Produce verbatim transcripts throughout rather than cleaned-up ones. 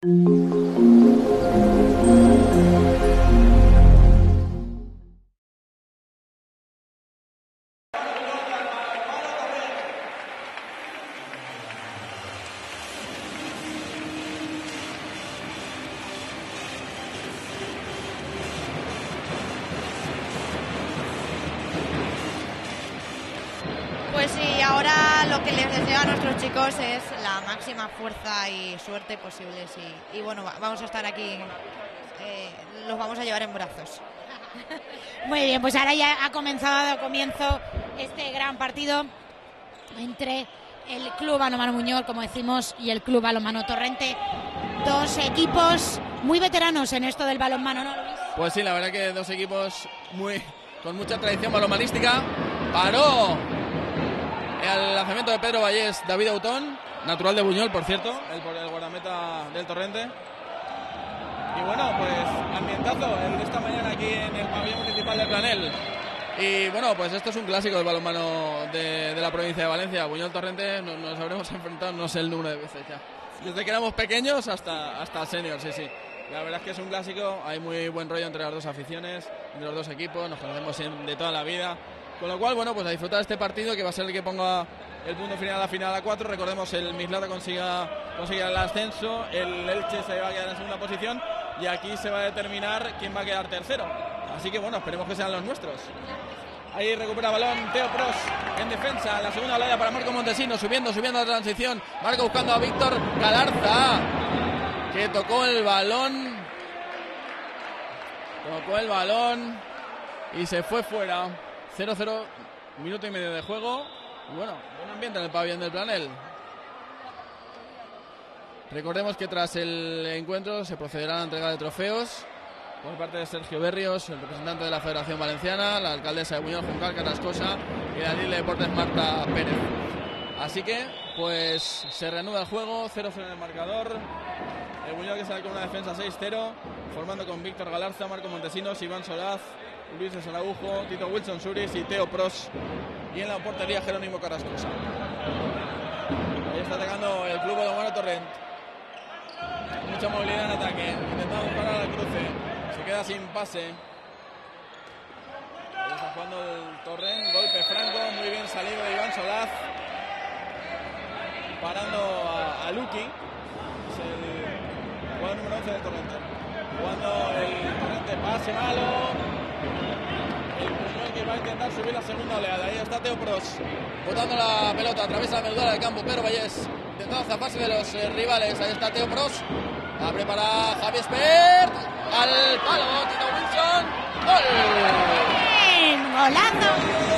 Pues sí, ahora lo que les deseo a nuestros chicos es la máxima fuerza y suerte posibles y, y bueno, vamos a estar aquí, eh, los vamos a llevar en brazos. Muy bien, pues ahora ya ha comenzado, dado comienzo este gran partido entre el Club Balonmano Buñol, como decimos, y el Club Balonmano Torrente. Dos equipos muy veteranos en esto del balonmano, ¿no, Luis? Pues sí, la verdad que dos equipos muy con mucha tradición balonmanística. Paró el lanzamiento de Pedro Vallés, David Autón, natural de Buñol, por cierto, el, el guardameta del Torrente. Y bueno, pues ambientazo el de esta mañana aquí en el pabellón municipal de Planel. Y bueno, pues esto es un clásico del balonmano de, de la provincia de Valencia. Buñol Torrente nos, nos habremos enfrentado no sé el número de veces ya. Desde que éramos pequeños hasta, hasta senior, sí, sí. La verdad es que es un clásico, hay muy buen rollo entre las dos aficiones, entre los dos equipos, nos conocemos de toda la vida. Con lo cual, bueno, pues a disfrutar de este partido que va a ser el que ponga el punto final a la final a cuatro. Recordemos, el Mislata consiga, consiga el ascenso, el Elche se va a quedar en segunda posición y aquí se va a determinar quién va a quedar tercero. Así que bueno, esperemos que sean los nuestros. Ahí recupera balón Teo Pros en defensa, la segunda oleada para Marco Montesino, subiendo, subiendo la transición. Marco buscando a Víctor Galarza, que tocó el balón. Tocó el balón y se fue fuera. cero cero, minuto y medio de juego. Y bueno, buen ambiente en el pabellón del Planel. Recordemos que tras el encuentro se procederá a la entrega de trofeos por parte de Sergio Berrios, el representante de la Federación Valenciana, la alcaldesa de Buñol, Juncal Carrascosa, y la alcalde de Deportes, Marta Pérez. Así que, pues, se reanuda el juego, cero cero en el marcador. El Buñol que sale con una defensa seis cero, formando con Víctor Galarza, Marco Montesinos, Iván Solaz, Luis de Saraujo, Tito Wilson Suris y Teo Pros. Y en la portería Jerónimo Carrascosa. Ahí está atacando el Club Balonmano Torrent. Mucha movilidad en ataque, intentando parar al cruce. Se queda sin pase. Ahí está jugando el Torrent, golpe franco, muy bien salido de Iván Solaz. Parando a, a Luki, es el jugador número once del Torrente. Jugando el Torrente, pase malo. El Buñol que va a intentar subir la segunda oleada. Ahí está Teo Pros, botando la pelota, atraviesa la medular del campo. Pedro Vallés intentando zafarse de los eh, rivales. Ahí está Teo Pros, abre para Javi Espert, al palo, Tito Wilson, ¡gol! ¡Bien! ¡Golazo!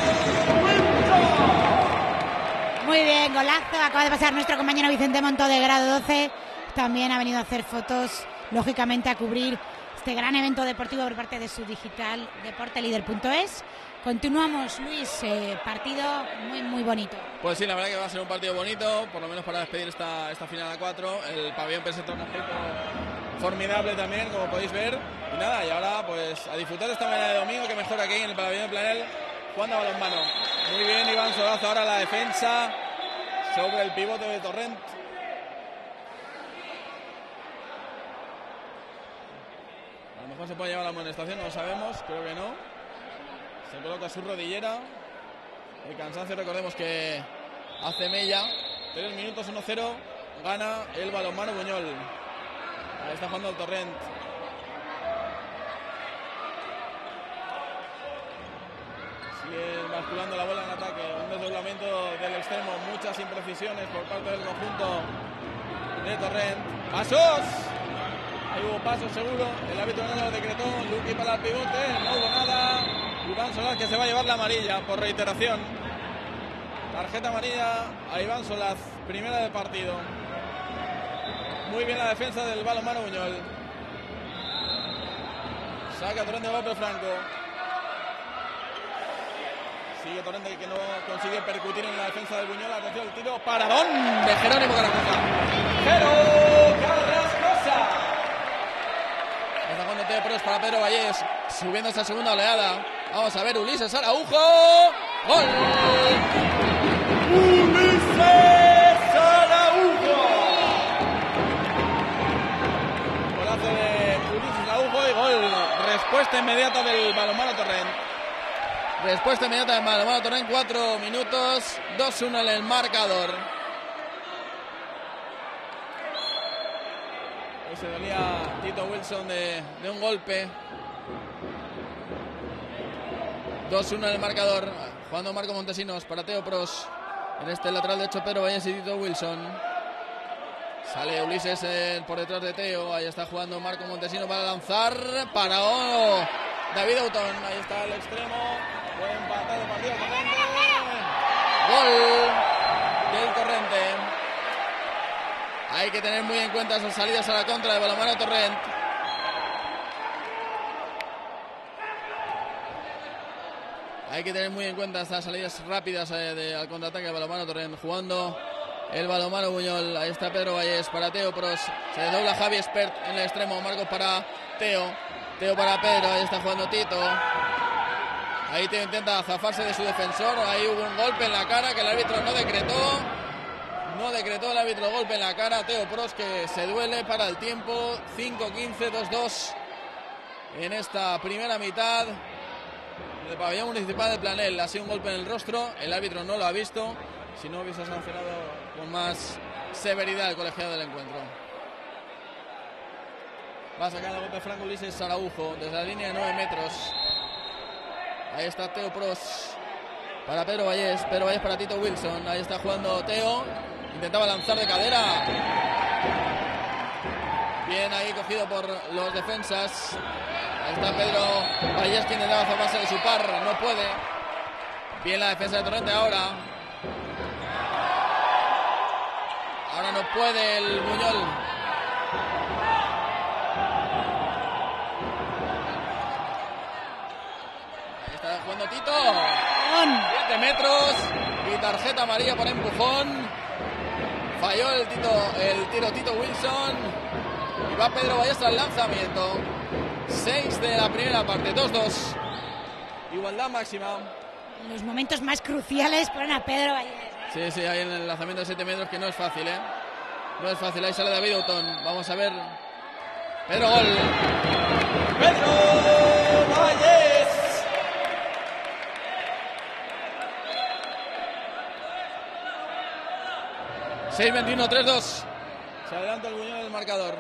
Muy bien, golazo. Acaba de pasar nuestro compañero Vicente Monto de grado doce. También ha venido a hacer fotos, lógicamente a cubrir este gran evento deportivo por parte de su digital deportelíder punto es. Continuamos, Luis, eh, partido muy muy bonito. Pues sí, la verdad que va a ser un partido bonito, por lo menos para despedir esta, esta final a cuatro. El pabellón presenta un aspecto formidable también, como podéis ver. Y nada, y ahora pues a disfrutar de esta mañana de domingo, que mejor aquí en el pabellón de Planel, jugando a balonmano. Muy bien, Iván Solaz, ahora la defensa sobre el pivote de Torrent. A lo mejor se puede llevar la amonestación, no lo sabemos, creo que no. Se coloca su rodillera. El cansancio, recordemos que hace mella. Tres minutos, uno cero. Gana el balonmano Buñol. Ahí está jugando el Torrent. Sigue basculando la bola en ataque. Un desdoblamiento del extremo. Muchas imprecisiones por parte del conjunto de Torrent. ¡Pasos! Ahí hubo pasos seguro. El árbitro no lo decretó. Luqui para el pivote. No hubo nada. Iván Solaz, que se va a llevar la amarilla por reiteración. Tarjeta amarilla a Iván Solaz, primera del partido. Muy bien la defensa del balonmano Buñol. Saca Torrente, golpe franco. Sigue Torrente, que no consigue percutir en la defensa del Buñol. Atención, el tiro, paradón de Jerónimo Carrascosa. ¡Jero Carrascosa! Está jugando Teo Pros para Pedro Vallés, subiendo esta segunda oleada. Vamos a ver, Ulises Araujo. ¡Gol! ¡Ulises Araujo! respuesta inmediata del balonmano Torrent. Respuesta inmediata del balonmano Torrent. Cuatro minutos, dos uno en el marcador. Hoy se dolía Tito Wilson de, de un golpe. dos uno en el marcador. Jugando Marco Montesinos para Teo Pros. En este lateral derecho Pedro Valles y Tito Wilson. Sale Ulises eh, por detrás de Teo. Ahí está jugando Marco Montesinos para lanzar. Para oh, David Autón. Ahí está el extremo. Buen empatado partido Torrente. Gol del Torrente. Hay que tener muy en cuenta esas salidas a la contra de balonmano Torrent. Hay que tener muy en cuenta estas salidas rápidas eh, de, al contraataque de balonmano Torrent. Jugando el balonmano Buñol. Ahí está Pedro Valles para Teo Pros. Se dobla Javi Espert en el extremo. Marcos para Teo. Teo para Pedro. Ahí está jugando Tito. Ahí Teo intenta zafarse de su defensor. Ahí hubo un golpe en la cara que el árbitro no decretó. No decretó el árbitro golpe en la cara. Teo Pros que se duele para el tiempo. cinco quince, dos dos en esta primera mitad. El pabellón municipal de Planel ha sido un golpe en el rostro. El árbitro no lo ha visto. Si no hubiese sancionado con más severidad el colegiado del encuentro. Va a sacar el golpe Franco Ulises Araujo desde la línea de nueve metros. Ahí está Teo Pros para Pedro Valles. Pedro Valles para Tito Wilson. Ahí está jugando Teo. Intentaba lanzar de cadera. Bien ahí cogido por los defensas. Ahí está Pedro Valles que intentaba zafarse de su par. No puede. Bien la defensa de Torrente ahora. Ahora no puede el Buñol. Ahí está jugando Tito. siete metros. Y tarjeta amarilla por empujón. Falló el, tito, el tiro Tito Wilson. Y va Pedro Valles al lanzamiento. seis de la primera parte. dos dos. Igualdad máxima. En los momentos más cruciales ponen a Pedro Valles. Sí, sí, hay en el lanzamiento de siete metros que no es fácil, ¿eh? No es fácil. Ahí sale David Autón. Vamos a ver. Pedro, gol. Pedro Valles. seis veintiuno, tres dos. Se adelanta el Buñol del marcador.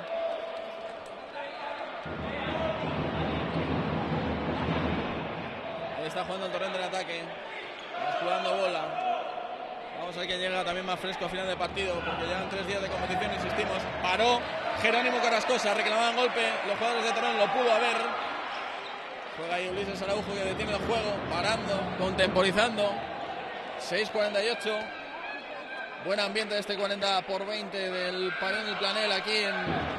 Ahí está jugando el Torrente en ataque. Está jugando bola. Vamos a ver quién llega también más fresco a final de partido, porque llevan tres días de competición, insistimos. Paró Jerónimo Carrascosa, reclamaban golpe. Los jugadores de Torrent lo pudo haber. Juega ahí Ulises Araujo que detiene el juego, parando, contemporizando. seis cuarenta y ocho. Buen ambiente de este cuarenta por veinte del pabellón del Planel aquí en,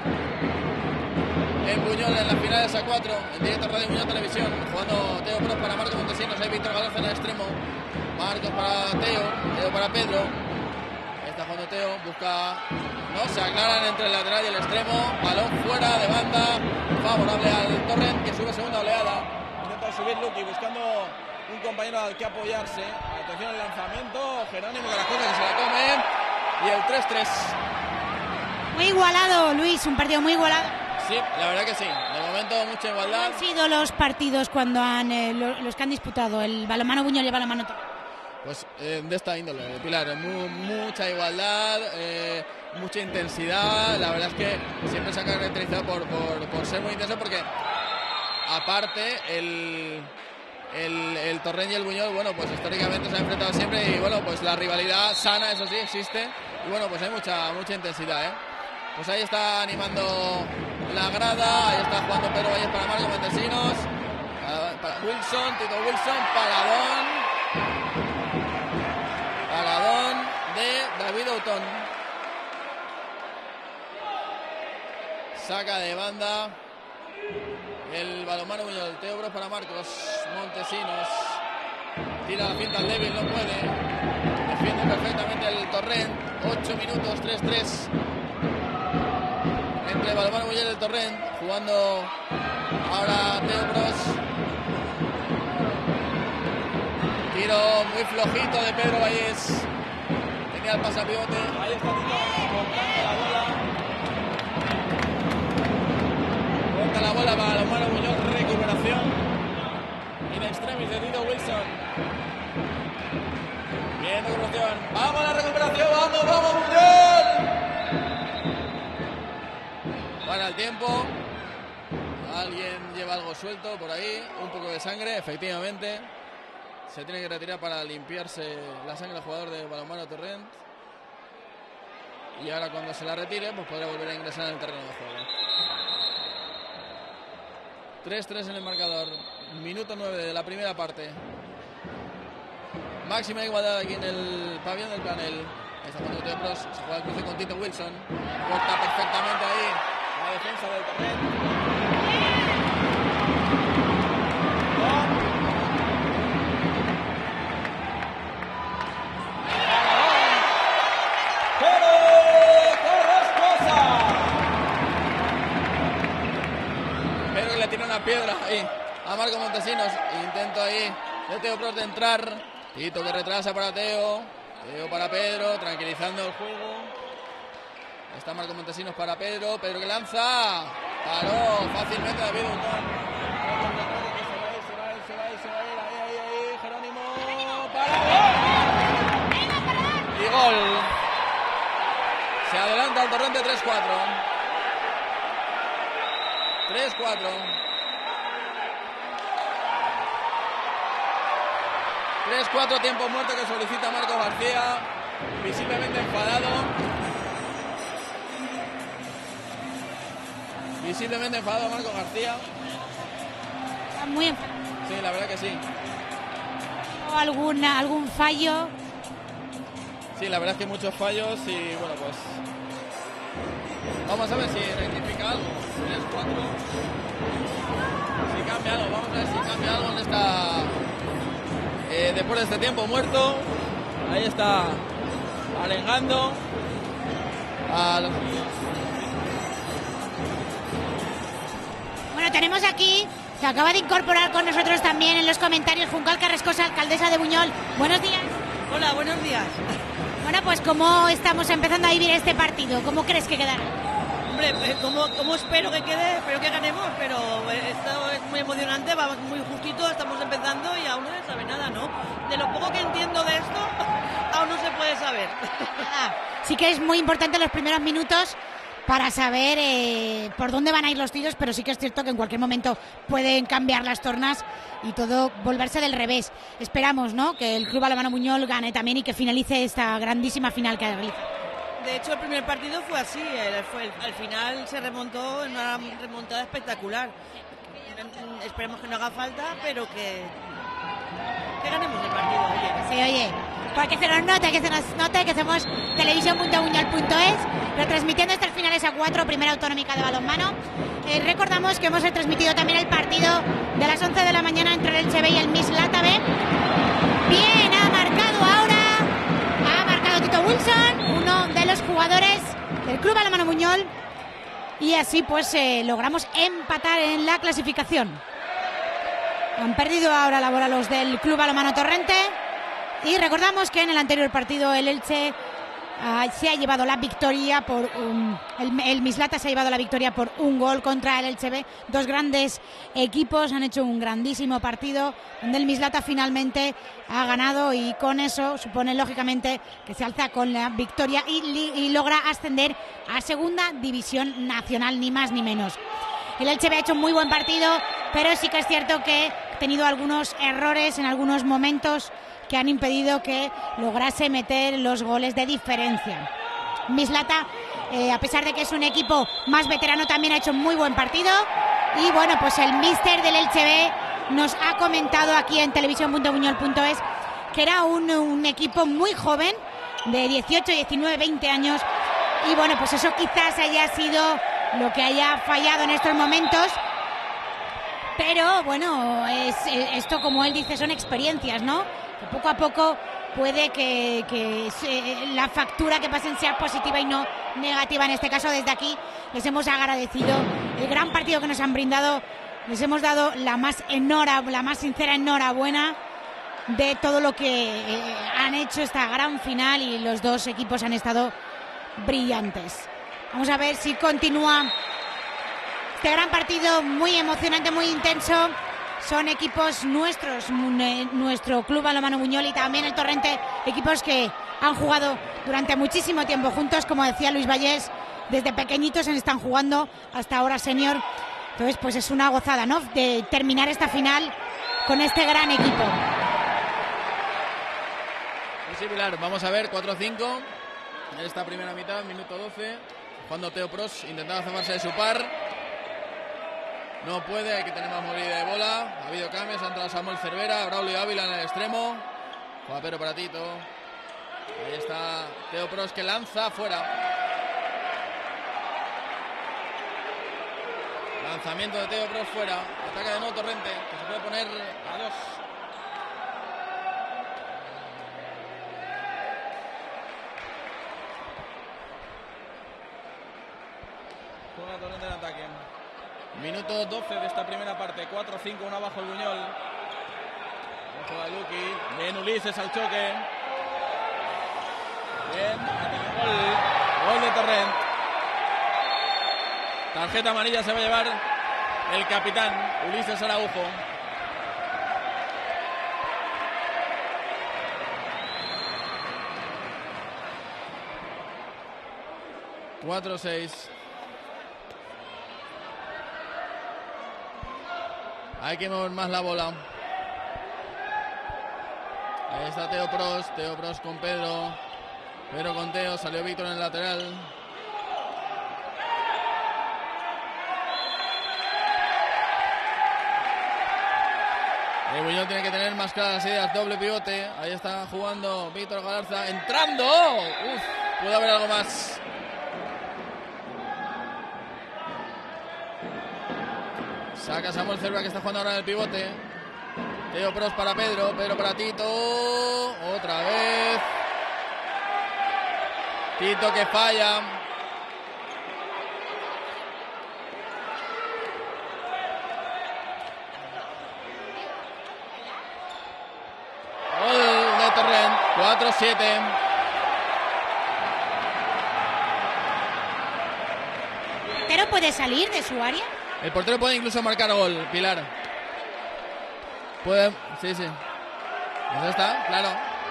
en Buñol en las finales a cuatro, en directo Radio Buñol Televisión. Jugando Teo Pros para Marcos Montesinos, hay Víctor Galarza en el extremo. Marcos para Teo, Teo para Pedro. Ahí está jugando Teo, busca... No, se aclaran entre el lateral y el extremo. Balón fuera de banda, favorable al Torrent que sube segunda oleada. Intenta subir Luqui buscando un compañero al que apoyarse. Atención al lanzamiento, Jerónimo Carrascosa que se la come. Y el tres tres. Muy igualado, Luis, un partido muy igualado. Sí, la verdad que sí. De momento mucha igualdad. ¿Cómo han sido los partidos cuando han eh, lo, los que han disputado el balonmano Buñol y el balonmano Torrent? Pues eh, de esta índole, Pilar, mu mucha igualdad, eh, mucha intensidad. La verdad es que siempre se ha caracterizado por, por, por ser muy intenso, porque aparte el, el, el Torrent y el Buñol, bueno, pues históricamente se han enfrentado siempre y bueno, pues la rivalidad sana, eso sí, existe. Y bueno, pues hay mucha, mucha intensidad, ¿eh? Pues ahí está animando la grada, ahí está jugando Pedro Valles para Marcos Montesinos, para Wilson, Tito Wilson, paradón. Paradón de David Autón. Saca de banda el balonmano Buñol. Teo Pros para Marcos Montesinos. Tira la pinta al débil, no puede. Defiende perfectamente el Torrent. ocho minutos, tres tres. Entre el balonmano Buñol y el Torrent. Jugando ahora Teo Pros. Tiro muy flojito de Pedro Valles. Tenía el pasapivote. Ahí está Tito. Cortando la bola. Corta la bola para balonmano Buñol. Recuperación. semis de Tito Wilson. Bien, recuperación. ¡Vamos a la recuperación! ¡Vamos, vamos, Buñol! Para el tiempo. Alguien lleva algo suelto por ahí. Un poco de sangre, efectivamente. Se tiene que retirar para limpiarse la sangre del jugador de balonmano Torrent. Y ahora cuando se la retire, pues podrá volver a ingresar en el terreno de juego. tres tres en el marcador. Minuto nueve de la primera parte. Máxima igualdad aquí en el pabellón del Planel. Ahí está jugando Teo Pros. Se juega el cruce con Tito Wilson. Corta perfectamente ahí la defensa del Torrent. Tiene una piedra ahí a Marco Montesinos. Intento ahí de Teo Pros de entrar. Tito que retrasa para Teo. Teo para Pedro, tranquilizando el juego. Está Marco Montesinos para Pedro. Pedro que lanza. Paró fácilmente David Untón. Se va a ir, se va a ir, se va a ir, se va a ir. Ahí, ahí, ahí. Jerónimo. ¡Para! ¡Gol! Y gol. Se adelanta el Torrente tres cuatro. tres cuatro. tres cuatro, tiempo muerto que solicita Marcos García. Visiblemente enfadado. Visiblemente enfadado Marcos García. Está muy enfadado. Sí, la verdad que sí. ¿O alguna, algún fallo? Sí, la verdad es que muchos fallos y bueno, pues vamos a ver si rectifica algo. tres cuatro. Si cambia algo, vamos a ver si cambia algo en esta... Eh, después de este tiempo muerto. Ahí está arengando a los... Bueno, tenemos aquí, se acaba de incorporar con nosotros también en los comentarios Juncal Carrascosa, alcaldesa de Buñol. Buenos días. Hola, buenos días. Bueno, pues ¿cómo estamos empezando a vivir este partido? ¿Cómo crees que quedará? Hombre, como, como espero que quede, espero que ganemos, pero esto es muy emocionante, vamos muy justito, estamos empezando y aún no se sabe nada, ¿no? De lo poco que entiendo de esto, aún no se puede saber. Ah, sí que es muy importante los primeros minutos para saber eh, por dónde van a ir los tiros, pero sí que es cierto que en cualquier momento pueden cambiar las tornas y todo volverse del revés. Esperamos, ¿no?, que el Club Balonmano Buñol gane también y que finalice esta grandísima final que ha realizado. De hecho, el primer partido fue así, el, fue, el, al final se remontó en una remontada espectacular. Esperemos que no haga falta, pero que, que ganemos el partido. Oye. Sí, oye, porque se nos note, que se nos note que somos televisión punto buñol punto es, retransmitiendo estas finales a cuatro, primera autonómica de balonmano. Eh, recordamos que hemos retransmitido también el partido de las once de la mañana entre el Elche B y el Mislata B. Bien, ha marcado ahora, ha marcado Tito Wilson, uno de los jugadores del Club Balonmano Buñol, y así pues eh, logramos empatar en la clasificación. Han perdido ahora la bola los del Club Balonmano Torrente y recordamos que en el anterior partido el Elche uh, se ha llevado la victoria por un, el, el Mislata se ha llevado la victoria por un gol contra el Elche B. Dos grandes equipos han hecho un grandísimo partido donde el Mislata finalmente ha ganado y con eso supone lógicamente que se alza con la victoria y, y logra ascender a segunda división nacional, ni más ni menos. El Elche B ha hecho un muy buen partido, pero sí que es cierto que ha tenido algunos errores en algunos momentos que han impedido que lograse meter los goles de diferencia. Mislata, eh, a pesar de que es un equipo más veterano, también ha hecho un muy buen partido. Y bueno, pues el míster del Elche B nos ha comentado aquí en televisión punto buñol punto es que era un, un equipo muy joven, de dieciocho, diecinueve, veinte años. Y bueno, pues eso quizás haya sido lo que haya fallado en estos momentos. Pero bueno, es, esto, como él dice, son experiencias, ¿no? Que poco a poco puede que, que se, la factura que pasen sea positiva y no negativa. En este caso, desde aquí les hemos agradecido el gran partido que nos han brindado. Les hemos dado la más enhora, la más sincera enhorabuena de todo lo que eh, han hecho esta gran final, y los dos equipos han estado brillantes. Vamos a ver si continúa este gran partido muy emocionante, muy intenso. son equipos nuestros, nuestro Club Balonmano Buñol y también el Torrente, equipos que han jugado durante muchísimo tiempo juntos, como decía Luis Vallés, desde pequeñitos se están jugando hasta ahora senior. Entonces, pues es una gozada, ¿no?, de terminar esta final con este gran equipo. Sí, Pilar, vamos a ver, cuatro cinco en esta primera mitad, minuto doce, jugando Teo Pros, intentando asomarse de su par, no puede, hay que tener más movilidad de bola, ha habido cambios, ha entrado Samuel Cervera, Braulio Ávila en el extremo, juega Pedro para Tito, ahí está Teo Pros que lanza fuera, lanzamiento de Teo Pros fuera, ataca de nuevo Torrente, que se puede poner a dos. Juega Torrente en ataque. Minuto doce de esta primera parte. cuatro cinco, uno abajo el Buñol. Juega Luqui. Bien Ulises al choque. Bien. Gol. Gol de Torrent. Tarjeta amarilla se va a llevar el capitán Ulises Araujo. cuatro seis. Hay que mover más la bola. Ahí está Teo Pros. Teo Pros con Pedro. Pedro con Teo. Salió Víctor en el lateral. El Buñol tiene que tener más claras las ideas. Doble pivote. Ahí está jugando Víctor Galarza. Entrando. Uf, puede haber algo más. Saca Samuel Cervera, que está jugando ahora en el pivote. Teo Pros para Pedro. Pedro para Tito. Otra vez. Tito que falla. Gol de Torrent. cuatro siete. ¿Pero puede salir de su área? El portero puede incluso marcar gol, Pilar. Puede, sí, sí. Pues está, claro.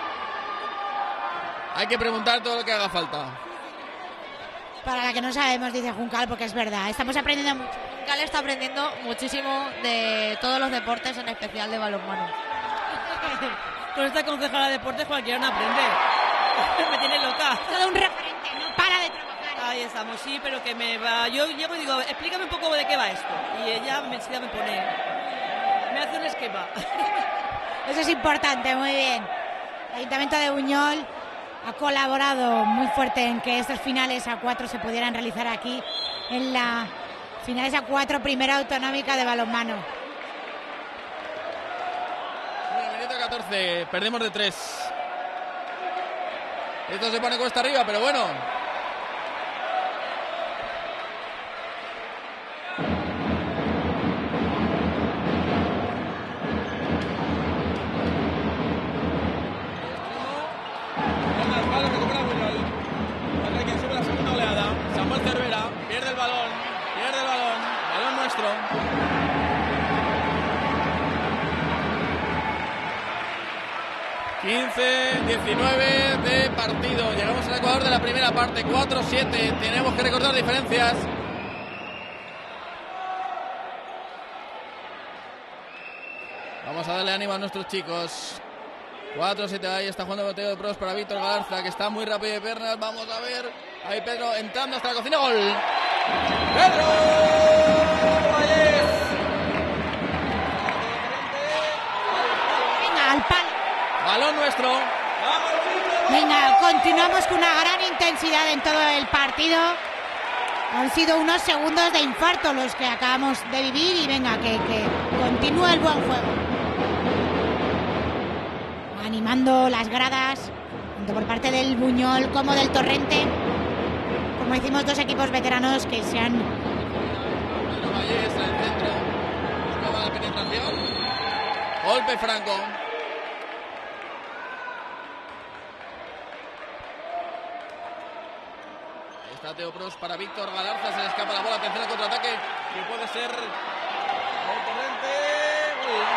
Hay que preguntar todo lo que haga falta. Para la que no sabemos, dice Juncal, porque es verdad. Estamos aprendiendo mucho. Juncal está aprendiendo muchísimo de todos los deportes, en especial de balonmano. Con esta concejala de deportes cualquiera no aprende. Me tiene loca. Todo un referente, no para de trabajar. Ahí estamos, sí, pero que me va... Yo llego y digo, explícame un poco de qué va esto. Y ella me, enseguida me pone... Me hace un esquema. Eso es importante, muy bien. El Ayuntamiento de Buñol ha colaborado muy fuerte en que estos finales a cuatro se pudieran realizar aquí en la finales a cuatro primera autonómica de balonmano. Bueno, minuto catorce, perdemos de tres. Esto se pone cuesta arriba, pero bueno. Pierde el balón, pierde el balón, balón nuestro. quince diecinueve de partido. Llegamos al Ecuador de la primera parte, cuatro siete. Tenemos que recortar diferencias. Vamos a darle ánimo a nuestros chicos. cuatro siete, ahí está jugando boteo de Pros para Víctor Galarza, que está muy rápido de piernas. Vamos a ver. Ahí Pedro entrando hasta la cocina. ¡Gol! ¡Pedro Vallés! Venga, al palo. Balón nuestro. Venga, continuamos con una gran intensidad en todo el partido. Han sido unos segundos de infarto los que acabamos de vivir y venga, que, que continúe el buen juego. Animando las gradas, tanto por parte del Buñol como del Torrente. Como decimos, dos equipos veteranos que se han... Pedro Vallés en el centro. Buscaba la penetración. Golpe franco. Ahí está Teo Pros para Víctor Galarza. Se le escapa la bola. Atención al contraataque. Que puede ser el Torrente. Uy,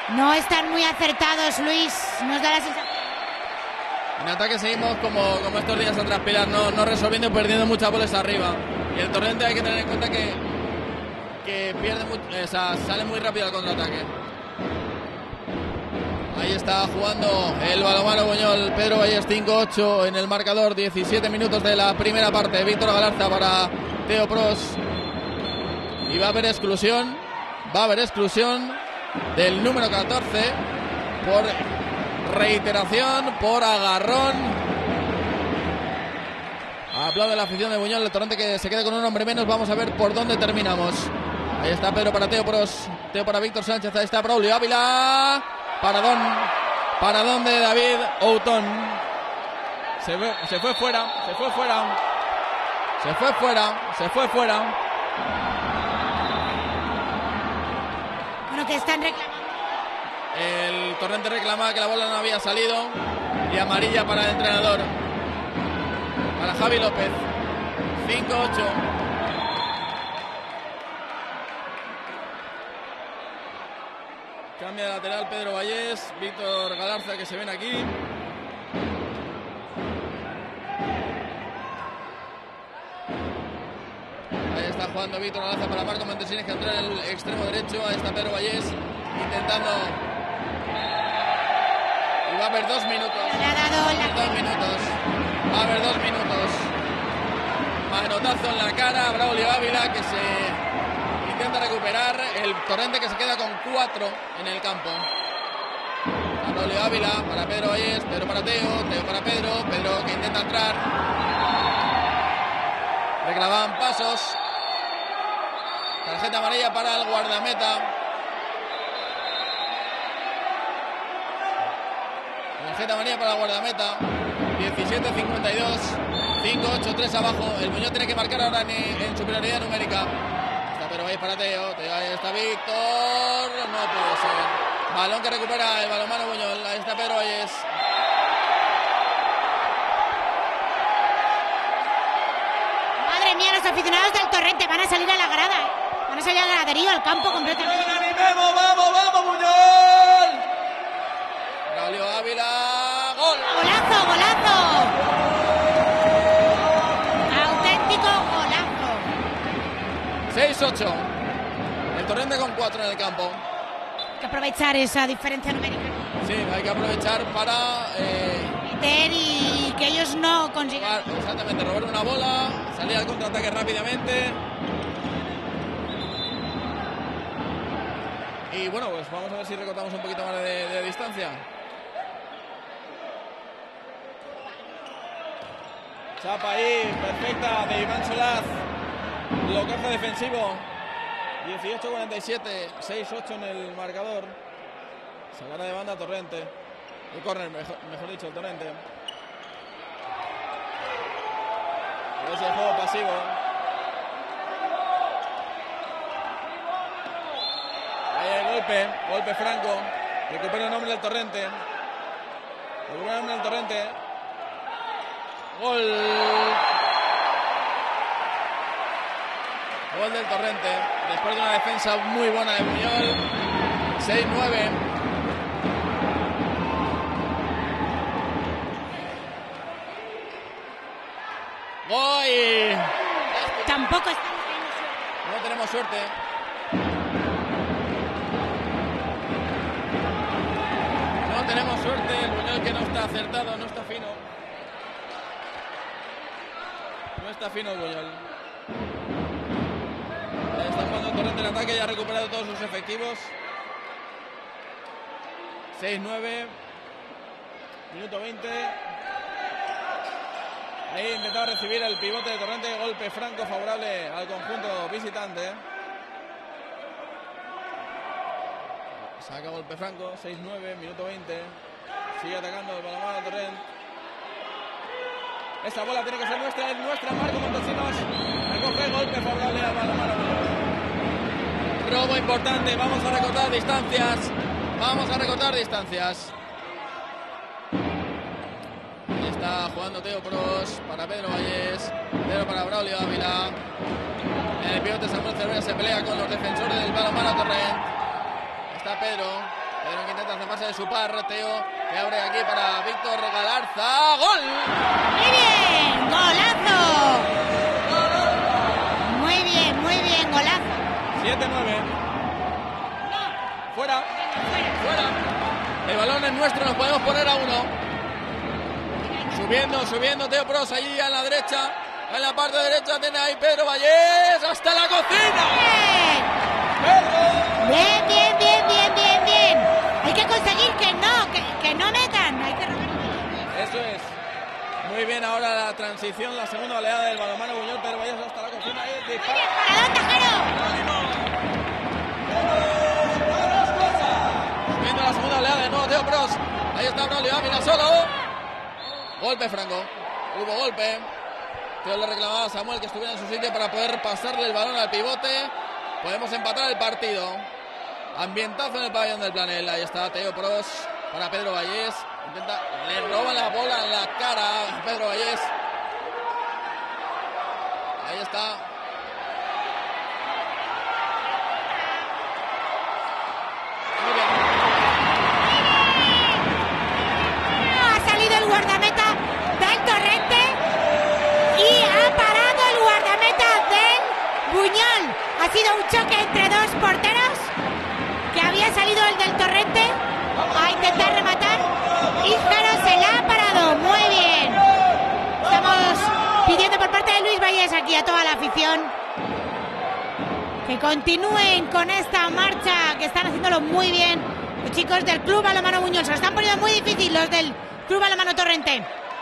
no están muy acertados, Luis. Nos da la sensación. En ataque seguimos como, como estos días atrás, Pilar, no, no resolviendo y perdiendo muchas bolas arriba. Y el Torrente hay que tener en cuenta que, que pierde mucho, o sea, sale muy rápido al contraataque. Ahí está jugando el balonmano Buñol. Pedro Vallés cinco ocho en el marcador, diecisiete minutos de la primera parte. Víctor Galarza para Teo Pros. Y va a haber exclusión, va a haber exclusión del número catorce por reiteración, por agarrón. Aplaude la afición de Buñol, el Torrente que se queda con un hombre menos. Vamos a ver por dónde terminamos. Ahí está Pedro para Teo Pros, Teo para Víctor Sánchez, ahí está Braulio Ávila. Paradón, paradón de David Outón. Se, ve, se fue fuera, se fue fuera. Se fue fuera, se fue fuera. Bueno, que están reclamando. El Torrente reclamaba que la bola no había salido. Y amarilla para el entrenador. Para Javi López. cinco ocho. Cambia de lateral Pedro Vallés, Víctor Galarza que se ven aquí. Ahí está jugando Víctor Galarza para Marco Montesines que entra en el extremo derecho. Ahí está Pedro Vallés intentando. Y va a haber dos minutos. Le ha dado la... Dos minutos. Va a haber dos minutos. Manotazo en la cara a Braulio Ávila que se intenta recuperar. El Torrente que se queda con cuatro en el campo. A Braulio Ávila para Pedro Vallés, Pedro para Teo, Teo para Pedro, Pedro que intenta entrar. Reclamaban pasos. Tarjeta amarilla para el guardameta. Tarjeta amarilla para el guardameta. diecisiete cincuenta y dos. cinco ocho tres abajo. El Buñol tiene que marcar ahora en, en superioridad numérica. Pero ahí para Teo, Teo, ahí está Víctor, no puede ser. Balón que recupera el balonmano Buñol, ahí está Pedro Vallés. Madre mía, los aficionados del Torrente van a salir a la grada, ¿eh? Van a salir al graderío, al campo completamente. ¡Animemos, vamos, vamos, Buñol! Braulio Ávila, gol. ¡Golazo, golazo! Auténtico golazo. seis ocho. El Torrente con cuatro en el campo. Hay que aprovechar esa diferencia numérica. Sí, hay que aprovechar para eh, meter y que ellos no consigan. Exactamente, robar una bola, salir al contraataque rápidamente. Y bueno, pues vamos a ver si recortamos un poquito más de, de distancia. Chapa ahí, perfecta de Iván Solaz. Bloqueo defensivo. dieciocho cuarenta y siete, seis ocho en el marcador. Sacará de banda Torrente. El córner, mejor, mejor dicho, el Torrente. Es el juego pasivo. Ahí el golpe, golpe franco. Recupera el nombre del Torrente. Recupera el nombre del Torrente. Gol. Gol del Torrente. Después de una defensa muy buena de Buñol. seis nueve. ¡Gol! Tampoco está... No tenemos suerte. No tenemos suerte. El Buñol que no está acertado, no está fino. No está fino el Buñol. Está jugando el Torrente en ataque y ha recuperado todos sus efectivos. seis nueve. Minuto veinte. Ahí intentaba recibir el pivote de Torrente. Golpe franco favorable al conjunto visitante. Saca golpe franco. seis nueve. Minuto veinte. Sigue atacando el balonmano Torrente. Esta bola tiene que ser nuestra. Es nuestra. Marco Montesinos. Recoge golpe favorable al balonmano. Robo importante. Vamos a recortar distancias. Vamos a recortar distancias. Ahí está jugando Teo Pros para Pedro Vallés. Pedro para Braulio Ávila. En el pivote Samuel Cervera se pelea con los defensores del balonmano Torrent. Está Pedro. Pedro que intenta zafarse de su par. Teo que abre aquí para Víctor Galarza. ¡Gol! ¡Muy bien! ¡Golazo! Muy bien, muy bien, golazo. siete nueve. Fuera. Fuera. El balón es nuestro, nos podemos poner a uno. Subiendo, subiendo Teo Pros allí a la derecha. En la parte derecha tiene ahí Pedro Vallés. ¡Hasta la cocina! ¡Bien! Bien, bien, bien, bien, bien, bien. Hay que conseguir que no, que, que no metan. Hay que robar. Eso es. Muy bien ahora la transición, la segunda oleada del balonmano Buñol. Pedro Vallés hasta la cocina. Ahí dispara. ¡Paradón, Tajero! Subiendo la segunda oleada de nuevo Teo Pros. Ahí está Braulio Ávila solo. Golpe franco. Hubo golpe. Teo le reclamaba a Samuel que estuviera en su sitio para poder pasarle el balón al pivote. Podemos empatar el partido. Ambientazo en el pabellón del Planel. Ahí está Teo Pros para Pedro Vallés. Intenta, le roba la bola en la cara a Pedro Vallés. Ahí está. Muy bien. Ha salido el guardameta del Torrente y ha parado el guardameta del Buñol. Ha sido un choque entre dos porteros, que había salido el del Torrente a intentar rematar y Jero se la ha parado. Muy bien. Estamos pidiendo por parte de Luis Vallés aquí a toda la afición que continúen con esta marcha, que están haciéndolo muy bien los chicos del Club Balonmano Buñol. Se lo están poniendo muy difícil los del Club Balonmano Torrente.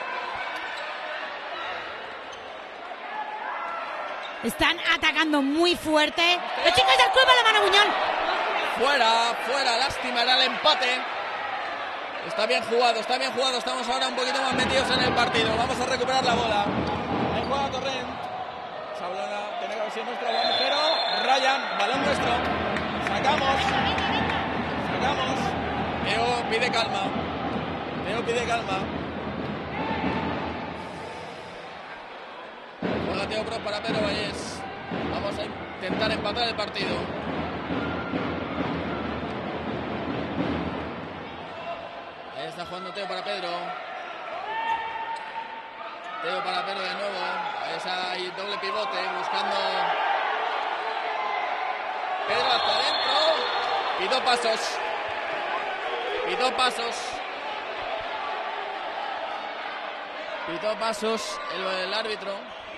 Están atacando muy fuerte los chicos del Club Balonmano Buñol. Fuera, fuera, lástima, era el empate. Está bien jugado, está bien jugado. Estamos ahora un poquito más metidos en el partido. Vamos a recuperar la bola. Ahí juega Torrent. Sablona, tiene que haber sido nuestro balón, pero Ryan, balón nuestro. Sacamos. Sacamos. Teo pide calma. Teo pide calma. Juega Teo Pros para Pedro Vallés. Vamos a intentar empatar el partido. Ahí está jugando Teo para Pedro. Teo para Pedro de nuevo. Ahí está ahí doble pivote buscando. Pedro hasta adentro. Y dos pasos. Y dos pasos. Pitó pasos el, el árbitro.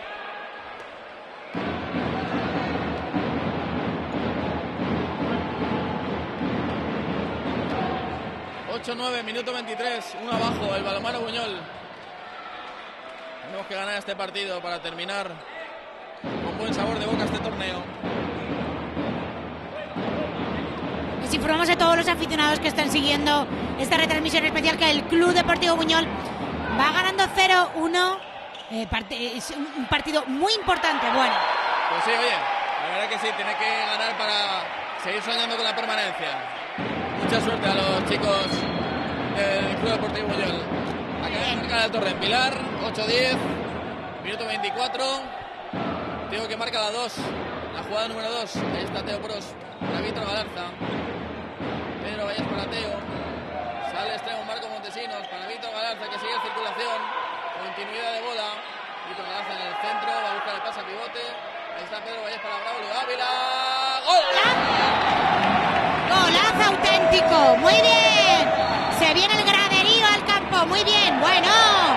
ocho nueve, minuto veintitrés, uno abajo, el balonmano Buñol. Tenemos que ganar este partido para terminar con buen sabor de boca este torneo. Les informamos a todos los aficionados que están siguiendo esta retransmisión especial que el Club Deportivo Buñol va ganando cero uno. Eh, es un partido muy importante, bueno. Pues sí, oye, la verdad que sí, tiene que ganar para seguir soñando con la permanencia. Mucha suerte a los chicos del Club Deportivo Buñol. Acaba de marcar el Torre en Pilar, ocho diez, minuto veinticuatro. Teo que marca la dos, la jugada número dos. Ahí está Teo Pros, para Víctor Galarza. Pedro Vallés para Teo. Sale extremo Marco Montesinos para Víctor Galarza, que sigue en circulación. Continuidad de bola. Víctor Galarza en el centro, va a buscar el pase a pivote. Ahí está Pedro Vallés para Braulio Ávila. ¡Gol! ¡Golazo auténtico! ¡Muy bien! Se viene el graderío al campo. ¡Muy bien! ¡Bueno!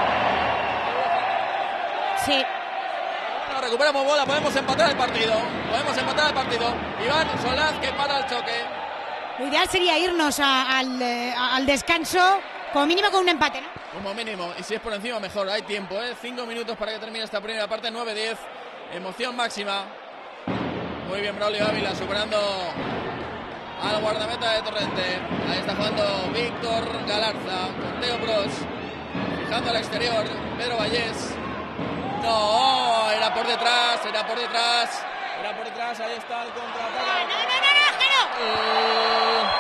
Sí. Bueno, recuperamos bola, podemos empatar el partido. Podemos empatar el partido. Iván Solaz que para el choque. Lo ideal sería irnos a, al, eh, al descanso, como mínimo con un empate, ¿no? Como mínimo, y si es por encima mejor. Hay tiempo, ¿eh? Cinco minutos para que termine esta primera parte, nueve diez. Emoción máxima. Muy bien Braulio Ávila superando al guardameta de Torrente. Ahí está jugando Víctor Galarza con Teo Pros. Fijando al exterior, Pedro Vallés. No, era por detrás, era por detrás. Era por detrás, ahí está el contraataque. ¡No, no, no, no, que no! Eh...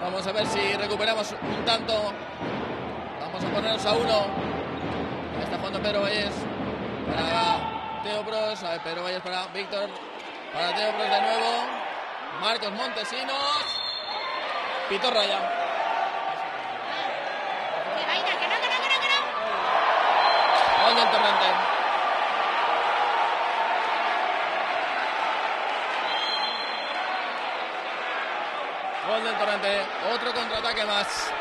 Vamos a ver si recuperamos un tanto. Vamos a ponernos a uno. Está jugando Pedro Vallés para Teo Pros. A ver, Pedro Vallés para Víctor. Para Teo Pros de nuevo. Marcos Montesinos. Pito Raya. Gol del Torrente. Gol del Torrente. Otro contraataque más.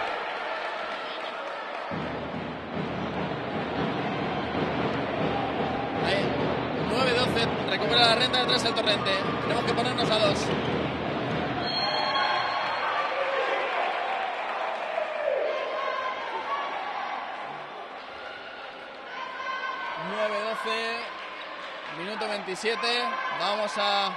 Ahí. nueve doce. Recupera la renta de tres el Torrente. Tenemos que ponernos a dos. nueve doce. Minuto veintisiete. Vamos a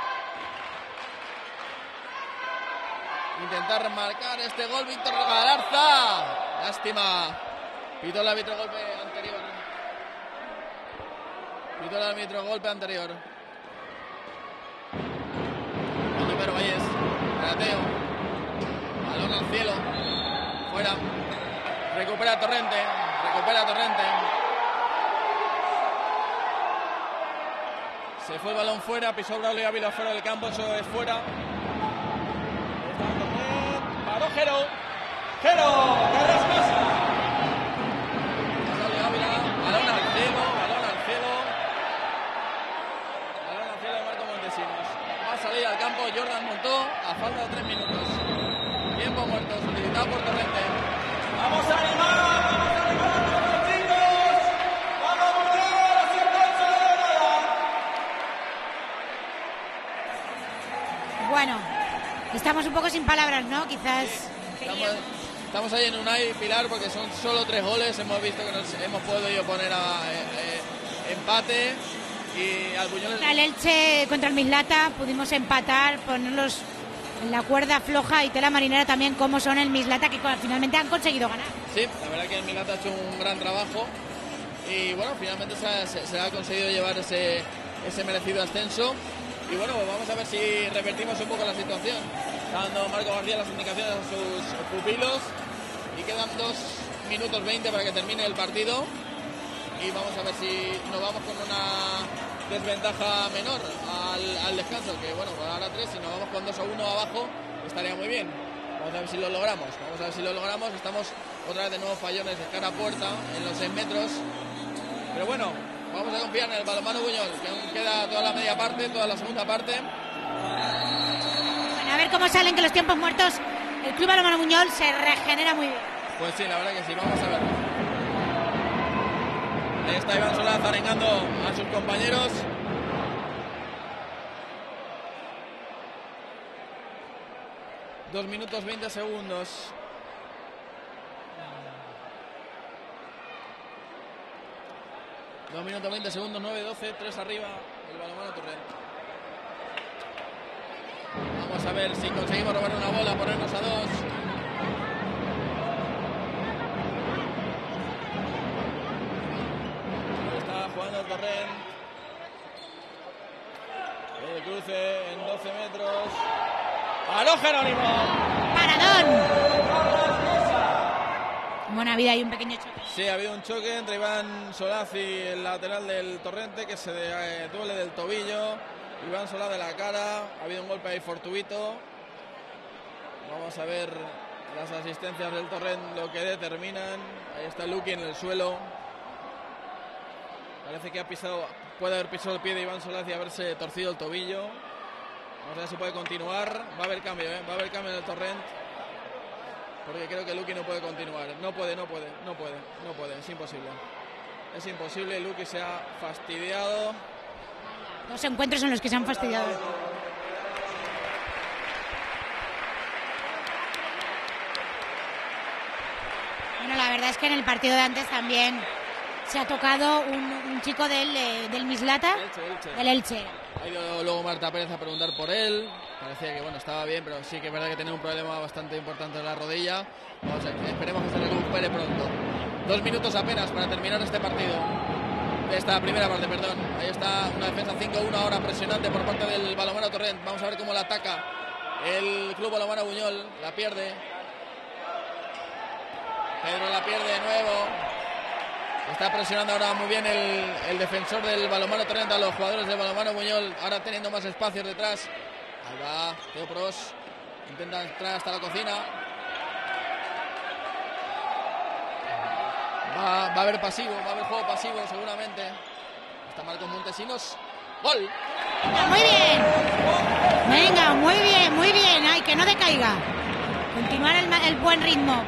intentar marcar este gol. Víctor Galarza. Lástima. Pitó el árbitro golpe anterior. Pitó el árbitro golpe anterior. Cuando Pedro Vallés. Teo. Balón al cielo. Fuera. Recupera Torrente. Recupera Torrente. Se fue el balón fuera. Pisó Braulio Ávila fuera del campo. Eso es fuera. Paró Jero. Jero. Carrascosa. Braulio Ávila. Balón al cielo. Balón al cielo. Balón al cielo de Marco Montesinos. Va a salir al campo Jordan Montó a falta de tres minutos. Tiempo muerto. Solicitado por Torrente. Vamos a animar. Vamos a animar a los chicos. Vamos a volver a la Bueno, estamos un poco sin palabras, ¿no? Quizás... Sí, estamos, estamos ahí en Unai, Pilar, porque son solo tres goles. Hemos visto que nos hemos podido poner a eh, eh, empate. Y al Buñol... Contra el Elche, contra el Mislata, pudimos empatar, ponerlos en la cuerda floja, y tela marinera también, como son el Mislata, que finalmente han conseguido ganar. Sí, la verdad que el Mislata ha hecho un gran trabajo. Y bueno, finalmente se ha, se, se ha conseguido llevar ese, ese merecido ascenso. Y bueno, vamos a ver si revertimos un poco la situación. Está dando Marco García las indicaciones a sus pupilos. Y quedan dos minutos veinte para que termine el partido. Y vamos a ver si nos vamos con una desventaja menor al, al descanso. Que bueno, ahora tres, si nos vamos con dos a uno abajo, estaría muy bien. Vamos a ver si lo logramos. Vamos a ver si lo logramos. Estamos otra vez de nuevo fallones de cara a puerta en los seis metros. Pero bueno, vamos a confiar en el balonmano Buñol, que aún queda toda la media parte, toda la segunda parte. Bueno, a ver cómo salen, que los tiempos muertos, el Club Balonmano Buñol se regenera muy bien. Pues sí, la verdad que sí, vamos a ver. Ahí está Iván Solaz arengando a sus compañeros. Dos minutos veinte segundos. Dos minutos veinte segundos, nueve doce, tres arriba, el balonmano Torrente. Vamos a ver si conseguimos robar una bola, ponernos a dos. Está jugando el Torrente. El cruce en doce metros. ¡Paró Jerónimo! ¡Paradón! Buena vida, hay un pequeño choque. Sí, ha habido un choque entre Iván Solaz y el lateral del Torrente, que se eh, duele del tobillo. Iván Solaz de la cara. Ha habido un golpe ahí fortuito. Vamos a ver las asistencias del Torrente, lo que determinan. Ahí está Luqui en el suelo. Parece que ha pisado, puede haber pisado el pie de Iván Solaz y haberse torcido el tobillo. Vamos a ver si puede continuar. Va a haber cambio, ¿eh? Va a haber cambio en el Torrente. Porque creo que Luqui no puede continuar. No puede, no puede, no puede, no puede. Es imposible. Es imposible. Luqui se ha fastidiado. Dos encuentros en los que se han fastidiado. Bueno, la verdad es que en el partido de antes también se ha tocado un, un chico del, eh, del Mislata, Elche, Elche. del Elche. Ha ido luego Marta Pérez a preguntar por él. Parecía que bueno, estaba bien, pero sí que es verdad que tenía un problema bastante importante en la rodilla. Vamos a, esperemos que se recupere pronto. Dos minutos apenas para terminar este partido. Esta primera parte, perdón. Ahí está una defensa cinco uno ahora presionante por parte del balonmano Torrent. Vamos a ver cómo la ataca el Club Balonmano Buñol. La pierde. Pedro la pierde de nuevo. Está presionando ahora muy bien el, el defensor del balonmano Torrent a los jugadores del balonmano Buñol, ahora teniendo más espacios detrás. Ahí va Teo Pros, intenta entrar hasta la cocina. Va, va a haber pasivo, va a haber juego pasivo seguramente. Está Marcos Montesinos. ¡Gol! Muy bien. Venga, muy bien, muy bien. Ay, que no decaiga. Continuar el, el buen ritmo.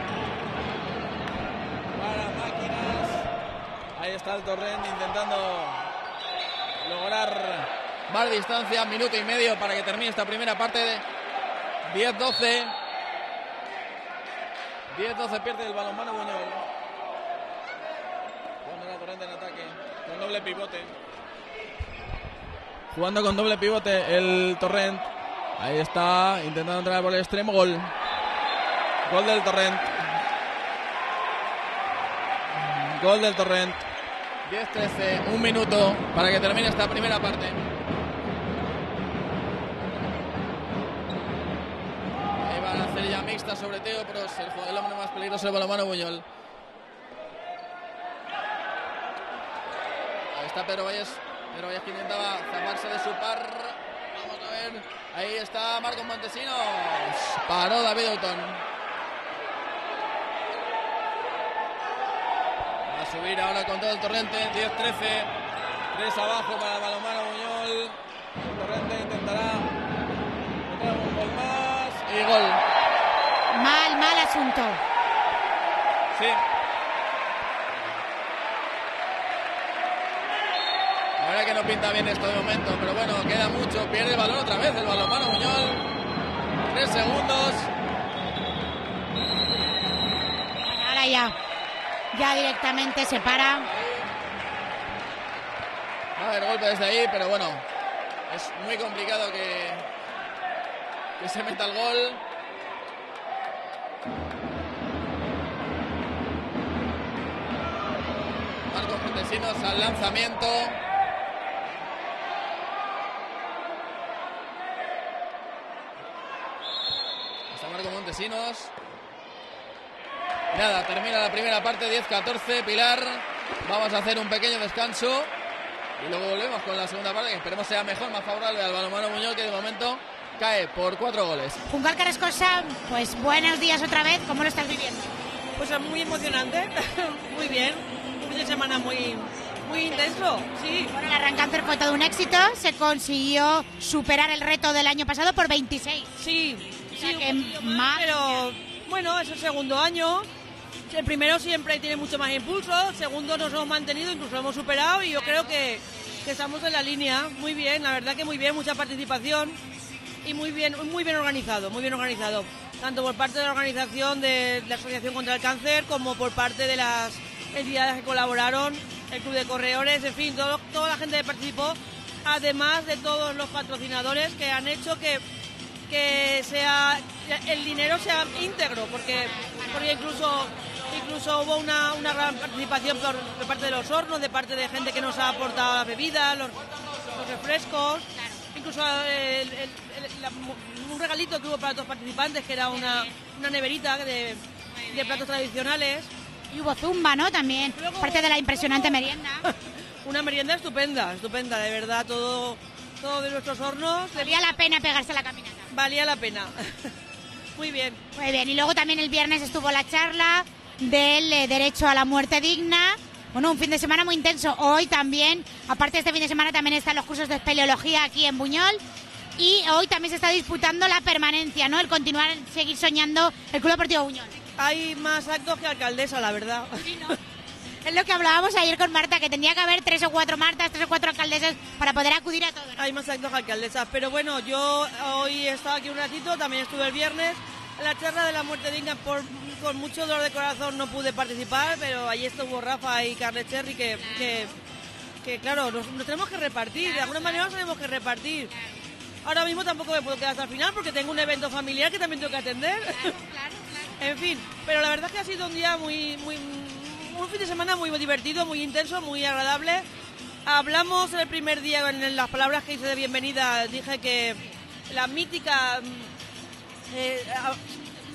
Para máquinas. Ahí está el Torrent intentando lograr más distancia. Minuto y medio para que termine esta primera parte. De diez doce. diez doce pierde el balonmano Buñol. Jugando la Torrent en ataque. Con doble pivote. Jugando con doble pivote el Torrent. Ahí está, intentando entrar por el extremo. Gol. Gol del Torrent. Gol del Torrent. diez trece, un minuto para que termine esta primera parte. Ahí van a hacer ya mixta sobre Teo Pros, el, el hombre más peligroso del balonmano Buñol. Ahí está Pedro Valles. Pedro Valles que intentaba zafarse de su par. Vamos a ver. Ahí está Marcos Montesinos. Paró David Autón. Va a subir ahora con todo el Torrente. diez trece. tres abajo para el balonmano Buñol. El Torrente intentará meter un gol más. Y gol. Mal, mal asunto. Sí. La verdad que no pinta bien esto de momento, pero bueno, queda mucho. Pierde el balón otra vez el balonmano Buñol. Tres segundos. Ahora ya. Ya directamente se para. Va a haber golpe desde ahí, pero bueno, es muy complicado que, que se meta el gol. Marcos Montesinos al lanzamiento. Marcos Montesinos. Nada, termina la primera parte, diez catorce. Pilar, vamos a hacer un pequeño descanso y luego volvemos con la segunda parte, que esperemos sea mejor, más favorable al balonmano Buñol, que de momento cae por cuatro goles. Juncal Carrascosa, pues buenos días otra vez, ¿cómo lo estás viviendo? Pues es muy emocionante, muy bien, un fin de semana muy, muy intenso, sí. Bueno, el Arrancancer fue todo un éxito, se consiguió superar el reto del año pasado por veintiséis. Sí, o sea sí, que un poquillo más, más, pero bueno, es el segundo año. El primero siempre tiene mucho más impulso, el segundo nos hemos mantenido, incluso lo hemos superado y yo creo que, que estamos en la línea, muy bien, la verdad que muy bien, mucha participación y muy bien, muy bien organizado, muy bien organizado, tanto por parte de la organización de la Asociación contra el Cáncer como por parte de las entidades que colaboraron, el Club de Corredores, en fin, todo, toda la gente que participó, además de todos los patrocinadores que han hecho que, que sea el dinero sea íntegro, porque, porque incluso incluso hubo una, una gran participación por, por parte de los hornos, de parte de gente que nos ha aportado las bebidas, los, los refrescos, incluso el, el, el, la, un regalito que hubo para todos los participantes, que era una, una neverita de, de platos tradicionales. Y hubo zumba, ¿no? También, luego, parte de la impresionante luego, merienda. Una merienda estupenda, estupenda, de verdad, todo, todo de nuestros hornos. Valía la pena pegarse la caminata. Valía la pena. Muy bien. Muy bien, y luego también el viernes estuvo la charla del eh, derecho a la muerte digna. Bueno, un fin de semana muy intenso. Hoy también, aparte de este fin de semana, también están los cursos de espeleología aquí en Buñol. Y hoy también se está disputando la permanencia, ¿no? El continuar, seguir soñando el Club Deportivo Buñol. Hay más actos que alcaldesa, la verdad. Sí, ¿no? Es lo que hablábamos ayer con Marta, que tendría que haber tres o cuatro Martas, tres o cuatro alcaldesas para poder acudir a todo, ¿no? Hay más actos que alcaldesas. Pero bueno, yo hoy he estado aquí un ratito, también estuve el viernes. En la charla de la muerte digna, por, con mucho dolor de corazón no pude participar, pero allí estuvo Rafa y Carles Cherry, que, que, que claro, nos, nos tenemos que repartir, de alguna manera nos tenemos que repartir. Ahora mismo tampoco me puedo quedar hasta el final porque tengo un evento familiar que también tengo que atender. Claro, claro, claro. En fin, pero la verdad es que ha sido un día muy, muy, un fin de semana muy divertido, muy intenso, muy agradable. Hablamos el primer día en las palabras que hice de bienvenida, dije que la mítica... Eh,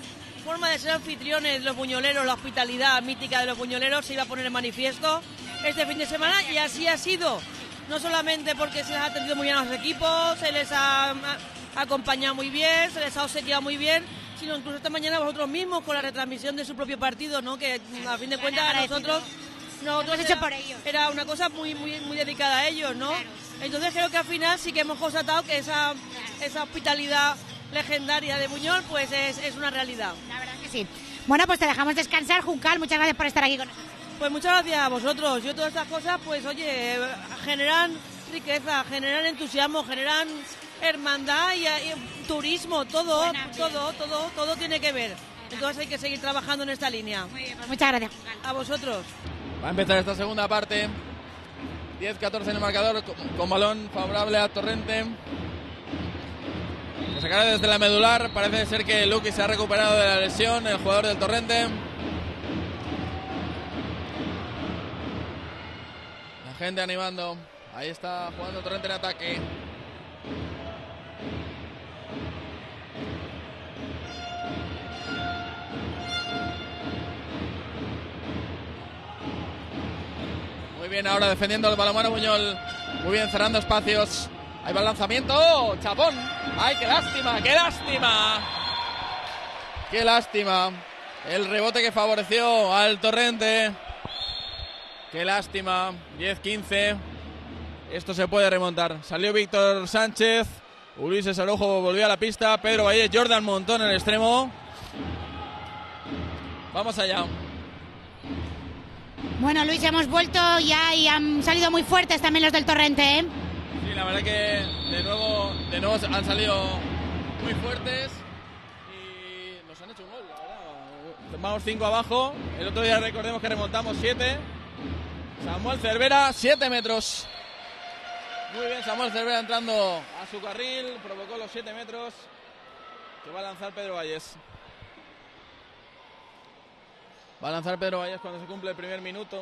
forma de ser anfitriones, los buñoleros, la hospitalidad mítica de los buñoleros se iba a poner en manifiesto este fin de semana y así ha sido. No solamente porque se les ha atendido muy bien a los equipos, se les ha, ha acompañado muy bien, se les ha obsequiado muy bien, sino incluso esta mañana vosotros mismos con la retransmisión de su propio partido, ¿no? Que a fin de cuentas a nosotros, nosotros hecho por ellos. Era una cosa muy, muy, muy dedicada a ellos, ¿no? Claro. Entonces creo que al final sí que hemos constatado que esa, esa hospitalidad legendaria de Buñol pues es, es una realidad. La verdad que sí. Bueno, pues te dejamos descansar, Juncal. Muchas gracias por estar aquí con nosotros. Pues muchas gracias a vosotros. Yo todas estas cosas, pues oye, generan riqueza, generan entusiasmo, generan hermandad y, y turismo, todo, Buena, todo, todo, todo tiene que ver. Entonces hay que seguir trabajando en esta línea. Muy bien, pues muchas gracias, Juncal. A vosotros. Va a empezar esta segunda parte. diez catorce en el marcador, con, con balón favorable a Torrente. Que se cae desde la medular. Parece ser que Luqui se ha recuperado de la lesión, el jugador del Torrente. La gente animando. Ahí está jugando Torrente en ataque. Muy bien ahora defendiendo el balonmano Buñol. Muy bien cerrando espacios. Ahí va el lanzamiento. ¡Oh, chapón! ¡Ay, qué lástima! ¡Qué lástima! ¡Qué lástima! El rebote que favoreció al Torrente. ¡Qué lástima! diez quince. Esto se puede remontar. Salió Víctor Sánchez. Ulises Araujo volvió a la pista. Pedro Valle, Jordan Montón en el extremo. Vamos allá. Bueno, Luis, hemos vuelto ya y han salido muy fuertes también los del Torrente, ¿eh? Sí, la verdad que de nuevo, de nuevo han salido muy fuertes y nos han hecho un gol, la verdad. Vamos cinco abajo. El otro día recordemos que remontamos siete. Samuel Cervera, siete metros. Muy bien, Samuel Cervera entrando a su carril, provocó los siete metros que va a lanzar Pedro Valles. Va a lanzar Pedro Valles cuando se cumple el primer minuto.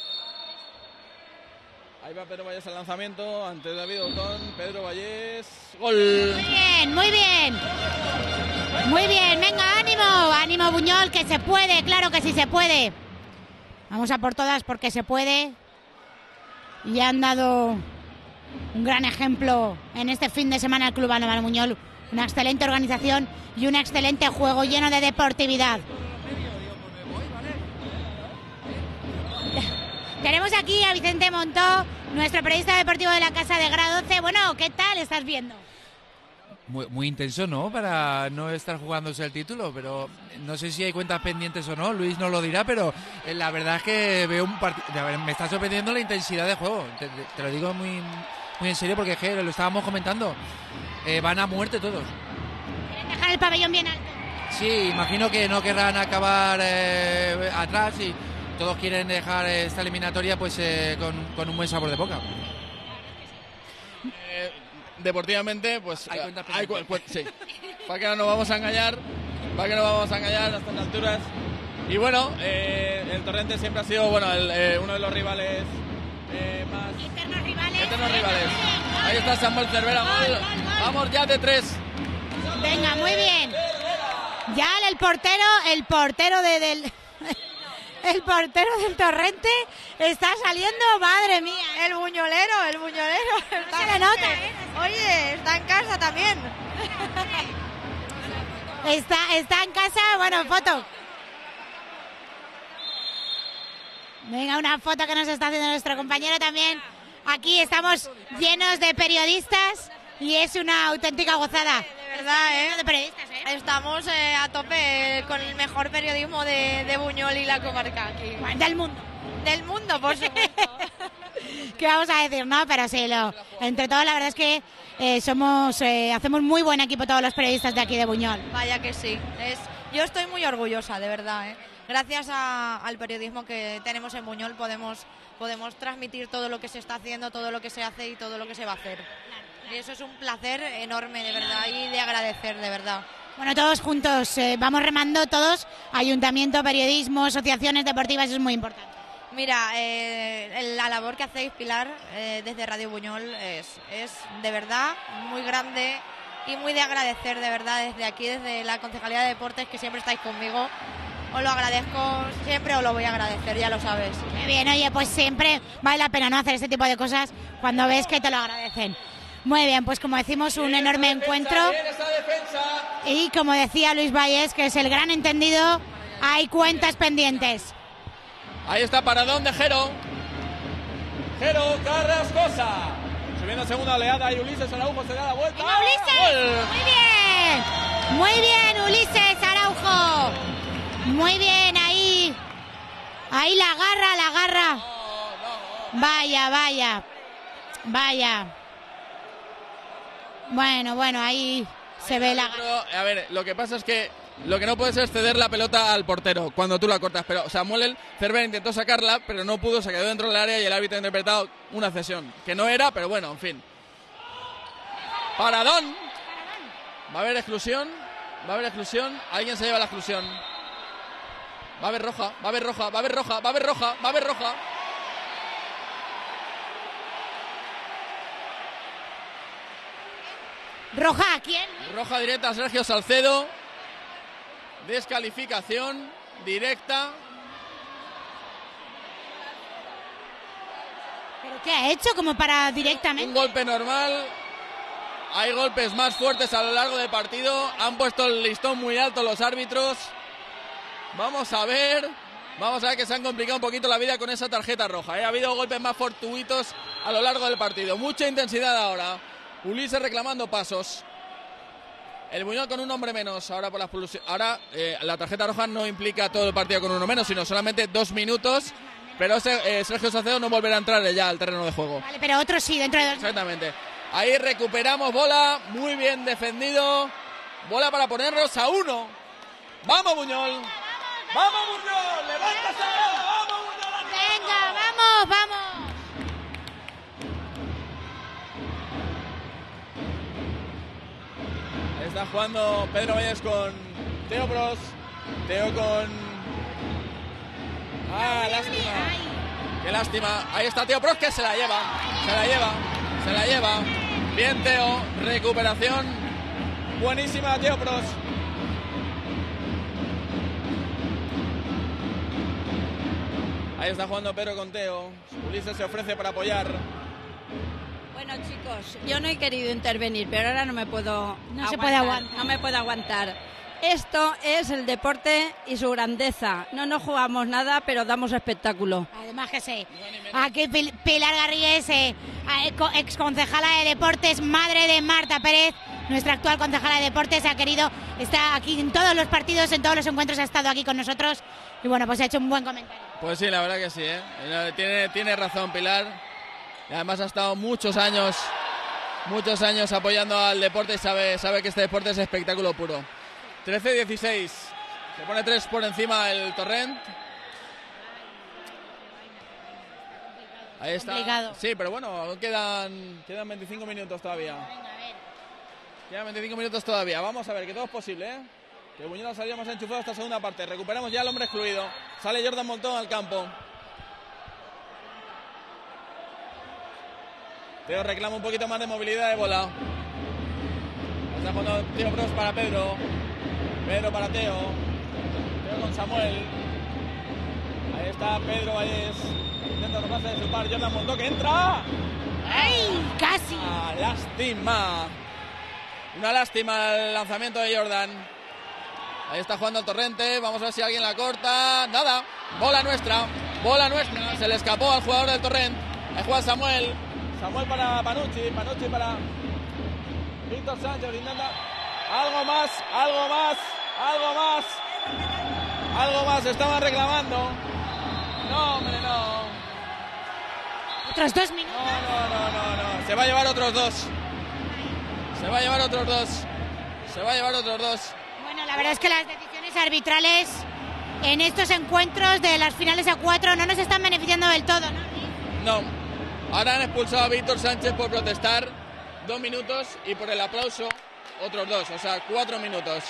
Ahí va Pedro Valles al lanzamiento ante David Otón. Pedro Valles, gol. Muy bien, muy bien. Muy bien, venga, ánimo, ánimo Buñol, que se puede, claro que sí se puede. Vamos a por todas porque se puede. Y han dado un gran ejemplo en este fin de semana el Club Balonmano Buñol. Una excelente organización y un excelente juego lleno de deportividad. Tenemos aquí a Vicente Montó, nuestro periodista deportivo de la Casa de Grado doce. Bueno, ¿qué tal estás viendo? Muy, muy intenso, ¿no? Para no estar jugándose el título, pero no sé si hay cuentas pendientes o no, Luis nos lo dirá, pero la verdad es que veo un partido, me está sorprendiendo la intensidad de juego, te, te lo digo muy, muy en serio porque es que lo estábamos comentando, eh, van a muerte todos. ¿Quieren dejar el pabellón bien alto? Sí, imagino que no querrán acabar eh, atrás y todos quieren dejar esta eliminatoria pues eh, con, con un buen sabor de boca. Eh, deportivamente, pues Hay cuentas hay cu pendientes. cu sí. Para que no nos vamos a engañar, para que no vamos a engañar a estas alturas. Y bueno, eh, el Torrente siempre ha sido bueno el, eh, uno de los rivales eh, más Eternos rivales. eternos rivales. Ahí está Samuel Cervera, Gol, gol, gol. vamos ya de tres. Venga, muy bien. Ya el portero, el portero de, del... El portero del Torrente está saliendo, madre mía. El buñolero, el buñolero. No se le nota, ¿eh? Oye, está en casa también. Está, está en casa, bueno, foto. Venga, una foto que nos está haciendo nuestro compañero también. Aquí estamos llenos de periodistas y es una auténtica gozada. De verdad, ¿eh? De periodistas, ¿eh? Estamos eh, a tope con el mejor periodismo de, de Buñol y la comarca aquí. Del mundo. Del mundo, por supuesto. ¿Qué vamos a decir? No, pero sí, lo, entre todos la verdad es que eh, somos, eh, hacemos muy buen equipo todos los periodistas de aquí de Buñol. Vaya que sí. Es, yo estoy muy orgullosa, de verdad, ¿eh? Gracias a, al periodismo que tenemos en Buñol podemos, podemos transmitir todo lo que se está haciendo, todo lo que se hace y todo lo que se va a hacer. Y eso es un placer enorme, de verdad, y de agradecer, de verdad. Bueno, todos juntos, eh, vamos remando todos, ayuntamiento, periodismo, asociaciones deportivas, eso es muy importante. Mira, eh, la labor que hacéis, Pilar, eh, desde Radio Buñol es, es de verdad muy grande y muy de agradecer, de verdad, desde aquí, desde la Concejalía de Deportes, que siempre estáis conmigo. Os lo agradezco, siempre os lo voy a agradecer, ya lo sabes. Muy bien, oye, pues siempre vale la pena no hacer este tipo de cosas cuando ves que te lo agradecen. Muy bien, pues como decimos, un enorme encuentro. Y como decía Luis Valles, que es el gran entendido, hay cuentas pendientes. Ahí está paradón de Jero. Jero Carrascosa. Subiendo segunda oleada y Ulises Araujo se da la vuelta. ¡Venga, Ulises! ¡Muy bien! Muy bien, Ulises Araujo. Muy bien, ahí. Ahí la garra, la garra. Vaya, vaya. Vaya. Bueno, bueno, ahí se ve la garra. A ver, lo que pasa es que lo que no puedes es ceder la pelota al portero cuando tú la cortas. Pero Samuel Cervera intentó sacarla, pero no pudo, se quedó dentro del área y el árbitro ha interpretado una cesión. Que no era, pero bueno, en fin. Paradón. Va a haber exclusión. Va a haber exclusión. Alguien se lleva la exclusión. Va a haber roja, va a haber roja, va a haber roja, va a haber roja, va a haber roja. ¿Roja a quién? Roja directa a Sergio Salcedo. Descalificación directa. ¿Pero qué ha hecho? Como para directamente. Un golpe normal. Hay golpes más fuertes a lo largo del partido. Han puesto el listón muy alto los árbitros. Vamos a ver. Vamos a ver que se han complicado un poquito la vida con esa tarjeta roja. ¿eh? Ha habido golpes más fortuitos a lo largo del partido. Mucha intensidad ahora. Ulises reclamando pasos. El Buñol con un hombre menos. Ahora por la expulsión. Ahora eh, la tarjeta roja no implica todo el partido con uno menos, sino solamente dos minutos. Pero ese, eh, Sergio Salcedo no volverá a entrar ya al terreno de juego. Vale, pero otro sí, dentro de dos. Exactamente. Ahí recuperamos bola. Muy bien defendido. Bola para ponernos a uno. ¡Vamos, Buñol! ¡Vamos, Buñol! ¡Levántase! ¡Vamos, Buñol! ¡Venga, vamos, vamos! Ahí está jugando Pedro Valles con Teo Bros. Teo con... ¡Ah, lástima! ¡Qué lástima! Ahí está Teo Bros que se la lleva. Se la lleva. Se la lleva. Bien, Teo. Recuperación. Buenísima, Teo Bros. Ahí está jugando Pedro con Teo. Ulises se ofrece para apoyar. Bueno, chicos, yo no he querido intervenir, pero ahora no me puedo No se puede aguantar. No me puedo aguantar. Esto es el deporte y su grandeza. No nos jugamos nada, pero damos espectáculo. Además que sí. Aquí Pilar Garrigues, eh, ex concejala de deportes, madre de Marta Pérez, nuestra actual concejala de deportes, ha querido, está aquí en todos los partidos, en todos los encuentros, ha estado aquí con nosotros y bueno, pues ha hecho un buen comentario. Pues sí, la verdad que sí, ¿eh? Tiene, tiene razón Pilar. Y además ha estado muchos años, muchos años apoyando al deporte y sabe, sabe que este deporte es espectáculo puro. trece dieciséis. Se pone tres por encima el Torrent. Ahí está. Complicado. Sí, pero bueno, quedan, quedan veinticinco minutos todavía. Quedan veinticinco minutos todavía. Vamos a ver, que todo es posible, ¿eh? Que Buñol ha salido más enchufado esta segunda parte. Recuperamos ya al hombre excluido. Sale Jordan Montón al campo. Teo reclama un poquito más de movilidad de bola. Está jugando Teo Bros para Pedro. Pedro para Teo. Teo con Samuel. Ahí está Pedro Valles. Intenta tomarse de su par. Jordan Montón que entra. ¡Ay! ¡Casi! Ah, lástima. Una lástima el lanzamiento de Jordan. Ahí está jugando el Torrente. Vamos a ver si alguien la corta. Nada. Bola nuestra. Bola nuestra. Se le escapó al jugador del Torrent. Ahí juega Samuel. Samuel para Panucci. Panucci para Víctor Sánchez. Intenta. Algo más. Algo más. Algo más. Algo más. Estaban reclamando. No, hombre, no. Otros dos minutos. No, no, no, no, no. Se va a llevar otros dos. Se va a llevar otros dos. Se va a llevar otros dos. Bueno, la verdad es que las decisiones arbitrales en estos encuentros de las finales a cuatro no nos están beneficiando del todo, ¿no? No. Ahora han expulsado a Víctor Sánchez por protestar dos minutos y por el aplauso otros dos, o sea, cuatro minutos.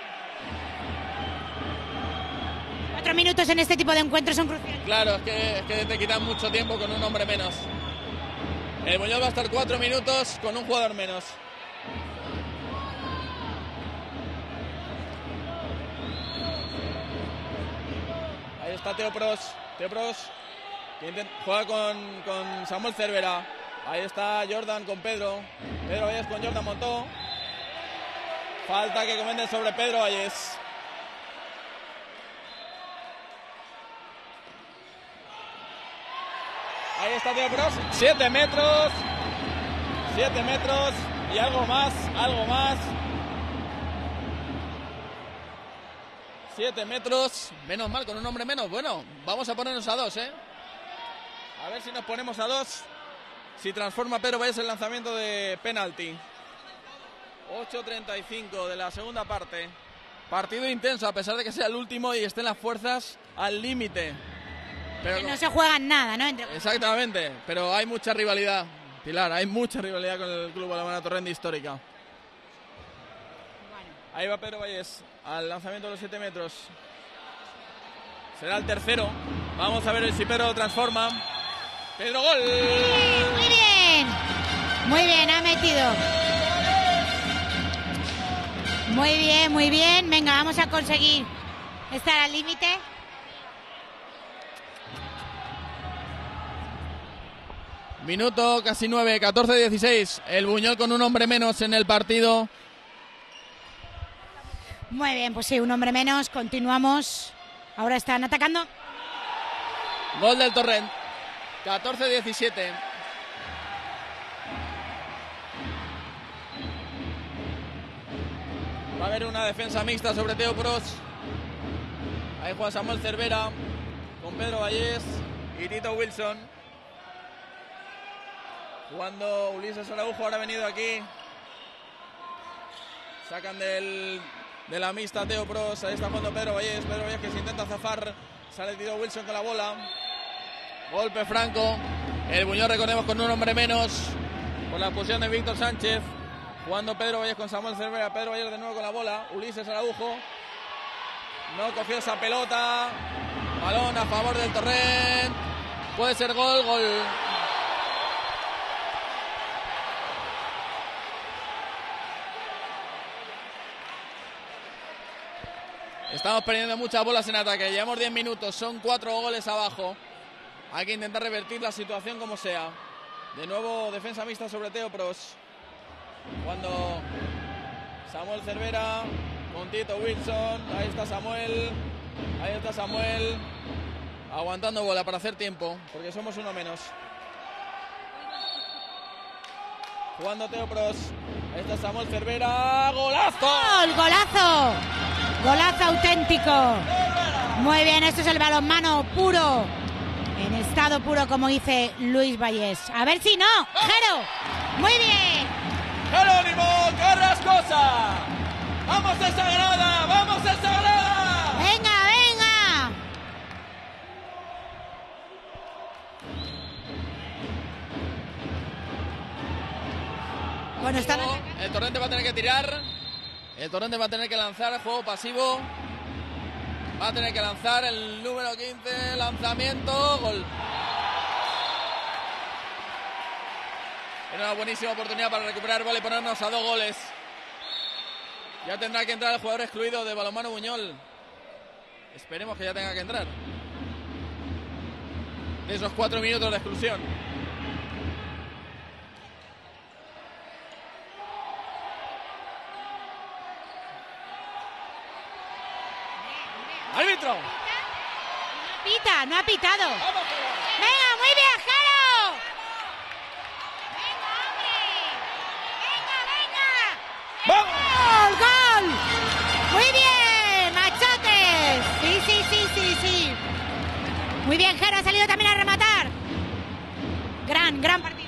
Cuatro minutos en este tipo de encuentros son cruciales. Claro, es que, es que te quitan mucho tiempo con un hombre menos. El Buñol va a estar cuatro minutos con un jugador menos. está Teo Pros. Teo Pros que intent- juega con, con Samuel Cervera. Ahí está Jordan con Pedro. Pedro Valles con Jordan Montó. Falta que comenten sobre Pedro Valles. Ahí está Teo Pros. Siete metros. Siete metros. Y algo más. Algo más. Siete metros. Menos mal, con un hombre menos. Bueno, vamos a ponernos a dos, ¿eh? A ver si nos ponemos a dos. Si transforma Pedro Valles el lanzamiento de penalti. ocho treinta y cinco de la segunda parte. Partido intenso, a pesar de que sea el último y estén las fuerzas al límite. Que no se juegan nada, ¿no? Entre... Exactamente, pero hay mucha rivalidad, Pilar, hay mucha rivalidad con el Club Balonmano Torrente Histórica. Bueno. Ahí va Pedro Valles al lanzamiento de los siete metros. Será el tercero. Vamos a ver si Pedro lo transforma. Pedro, gol. Muy bien, muy bien, ha metido. Muy bien, muy bien. Venga, vamos a conseguir estar al límite. Minuto casi nueve, catorce dieciséis. El Buñol con un hombre menos en el partido. Muy bien, pues sí, un hombre menos. Continuamos. Ahora están atacando. Gol del Torrent. catorce diecisiete. Va a haber una defensa mixta sobre Teo Pros. Ahí juega Samuel Cervera con Pedro Valles y Tito Wilson. Jugando Ulises Araujo, ahora ha venido aquí. Sacan del, de la mixta Teo Pros. Ahí está jugando Pedro Valles. Pedro Valles que se intenta zafar. Sale Tito Wilson con la bola. Golpe franco. El Buñol, recordemos, con un hombre menos. Con la posición de Víctor Sánchez. Jugando Pedro Valles con Samuel Cervera. Pedro Valles de nuevo con la bola. Ulises Araujo. No cogió esa pelota. Balón a favor del Torrent. Puede ser gol, gol. Estamos perdiendo muchas bolas en ataque. Llevamos diez minutos. Son cuatro goles abajo. Hay que intentar revertir la situación como sea. De nuevo defensa mixta sobre Teo Pros. Cuando Samuel Cervera con Tito Wilson. Ahí está Samuel. Ahí está Samuel. Aguantando bola para hacer tiempo. Porque somos uno menos. Jugando Teo Pros. Ahí está Samuel Cervera. ¡Golazo! ¡Gol! ¡Golazo! ¡Golazo auténtico! Muy bien, esto es el balonmano puro. En estado puro, como dice Luis Valles. A ver si no. ¡Jero! ¡Muy bien! ¡Jerónimo Carrascosa! ¡Vamos esa grada! ¡Vamos esa grada! ¡Venga, venga! Bueno, están... El Torrente va a tener que tirar. El Torrente va a tener que lanzar juego pasivo. Va a tener que lanzar el número quince. Lanzamiento. Gol. Era una buenísima oportunidad para recuperar bola y ponernos a dos goles. Ya tendrá que entrar el jugador excluido de Balonmano Buñol. Esperemos que ya tenga que entrar. De esos cuatro minutos de exclusión. ¡Árbitro! No pita, no ha pitado. ¡Venga, muy bien, Jero! ¡Venga, hombre! ¡Venga, venga! ¡Gol, gol! ¡Muy bien, machotes! Sí, sí, sí, sí, sí. Muy bien, Jero ha salido también a rematar. Gran, gran partido.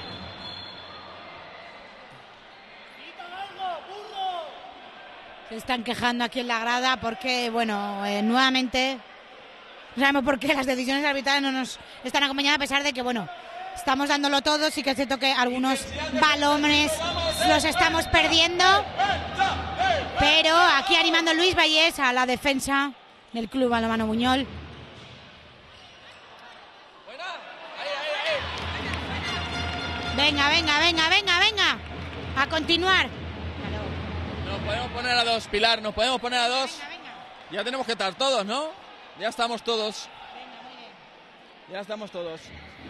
Se están quejando aquí en la grada porque, bueno, eh, nuevamente no sabemos por qué las decisiones arbitrales no nos están acompañadas, a pesar de que, bueno, estamos dándolo todo. Sí que es cierto que algunos balones los estamos perdiendo, pero aquí animando Luis Valles a la defensa del Club Balonmano Buñol. Venga, venga, venga, venga, venga, a continuar. Nos podemos poner a dos, Pilar, nos podemos poner a dos. Venga, venga. Ya tenemos que estar todos, ¿no? Ya estamos todos. Venga, Ya estamos todos.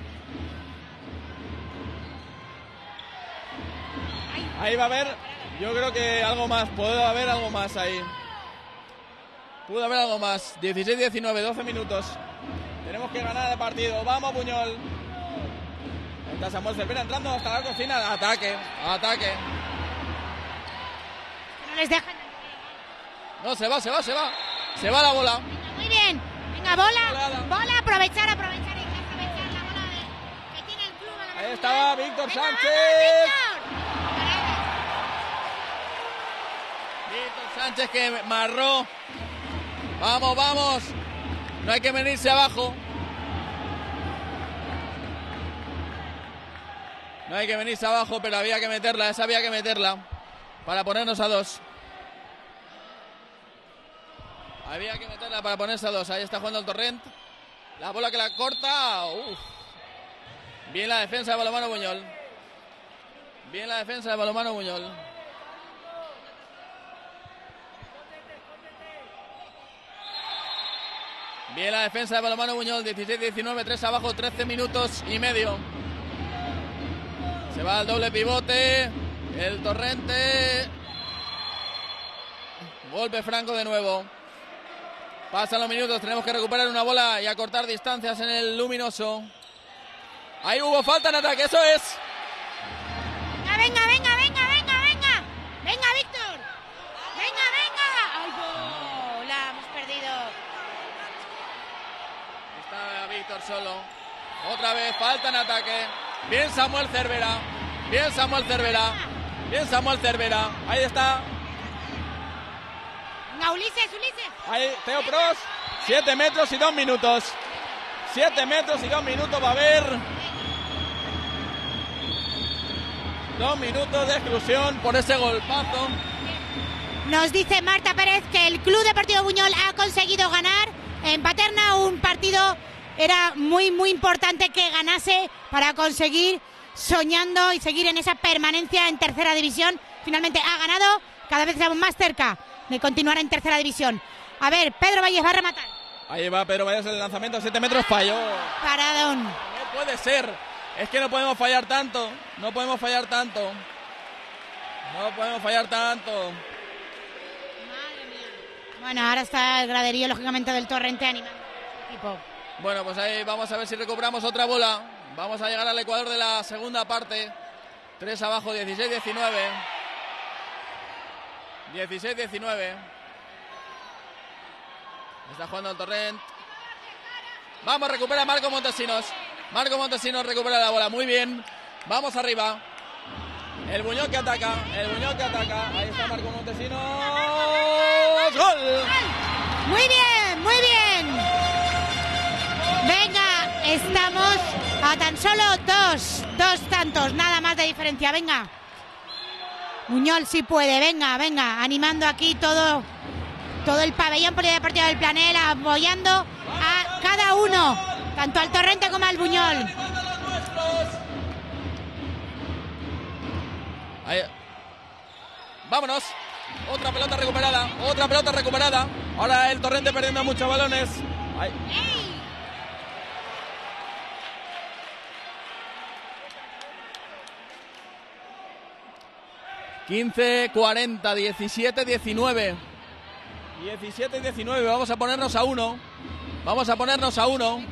Ahí va a haber, yo creo que algo más, puede haber algo más ahí. Pudo haber algo más. dieciséis diecinueve, doce minutos. Tenemos que ganar el partido. Vamos, Buñol. Está Samuel Cervera entrando hasta la cocina. Ataque, ataque. No les dejan. No, se va, se va, se va. Se va la bola. Muy bien. Venga, bola. Volada. Bola, aprovechar, aprovechar. Hay que aprovechar la bola de, que tiene el club. A la Ahí mano. estaba Víctor Venga, Sánchez. vamos, Víctor Sánchez que marró. Vamos, vamos. No hay que venirse abajo. No hay que venirse abajo, pero había que meterla, esa había que meterla. Para ponernos a dos. Había que meterla para ponerse a dos. Ahí está jugando el Torrent. La bola que la corta. Uf. Bien la defensa de Balonmano Buñol. Bien la defensa de Balonmano Buñol. Bien la defensa de Balonmano Buñol. dieciséis diecinueve, tres abajo, trece minutos y medio. Se va al doble pivote. El Torrente. Golpe franco de nuevo. Pasan los minutos. Tenemos que recuperar una bola y acortar distancias en el luminoso. Ahí hubo falta en ataque. Eso es. Venga, venga, venga, venga, venga, venga. Venga, Víctor. Venga, venga. Ay, no, la hemos perdido. Está Víctor solo. Otra vez falta en ataque. Bien Samuel Cervera. Bien Samuel Cervera. Bien Samuel Cervera. Ahí está. Venga, Ulises, Ulises. Ahí Teo Pros. Siete metros y dos minutos. Siete metros y dos minutos va a haber. Dos minutos de exclusión por ese golpazo. Nos dice Marta Pérez que el Club Deportivo Buñol ha conseguido ganar en Paterna un partido. Era muy, muy importante que ganase para conseguir soñando y seguir en esa permanencia en tercera división. Finalmente ha ganado, cada vez estamos más cerca de continuar en tercera división. A ver, Pedro Valles va a rematar. Ahí va Pedro Valles, el lanzamiento a siete metros, falló. Paradón. No puede ser, es que no podemos fallar tanto, no podemos fallar tanto. No podemos fallar tanto. Madre mía. Bueno, ahora está el graderío, lógicamente, del Torrente animando al equipo. Bueno, pues ahí vamos a ver si recuperamos otra bola. Vamos a llegar al Ecuador de la segunda parte. tres abajo, dieciséis diecinueve. dieciséis diecinueve. Está jugando el Torrent. Vamos, recupera Marco Montesinos. Marco Montesinos recupera la bola. Muy bien. Vamos arriba. El Buñol que ataca. El Buñol que ataca. Ahí está Marco Montesinos. ¡Gol! Muy bien, muy bien. Venga, estamos a tan solo dos, dos tantos, nada más de diferencia. Venga. Buñol sí puede, venga, venga, animando aquí todo, todo el pabellón polideportivo del Planel, apoyando a cada uno, tanto al Torrente como al Buñol. Ahí. Vámonos. Otra pelota recuperada, otra pelota recuperada. Ahora el Torrente perdiendo muchos balones. Ahí. quince cuarenta, diecisiete diecinueve. diecisiete diecinueve, vamos a ponernos a uno. Vamos a ponernos a uno.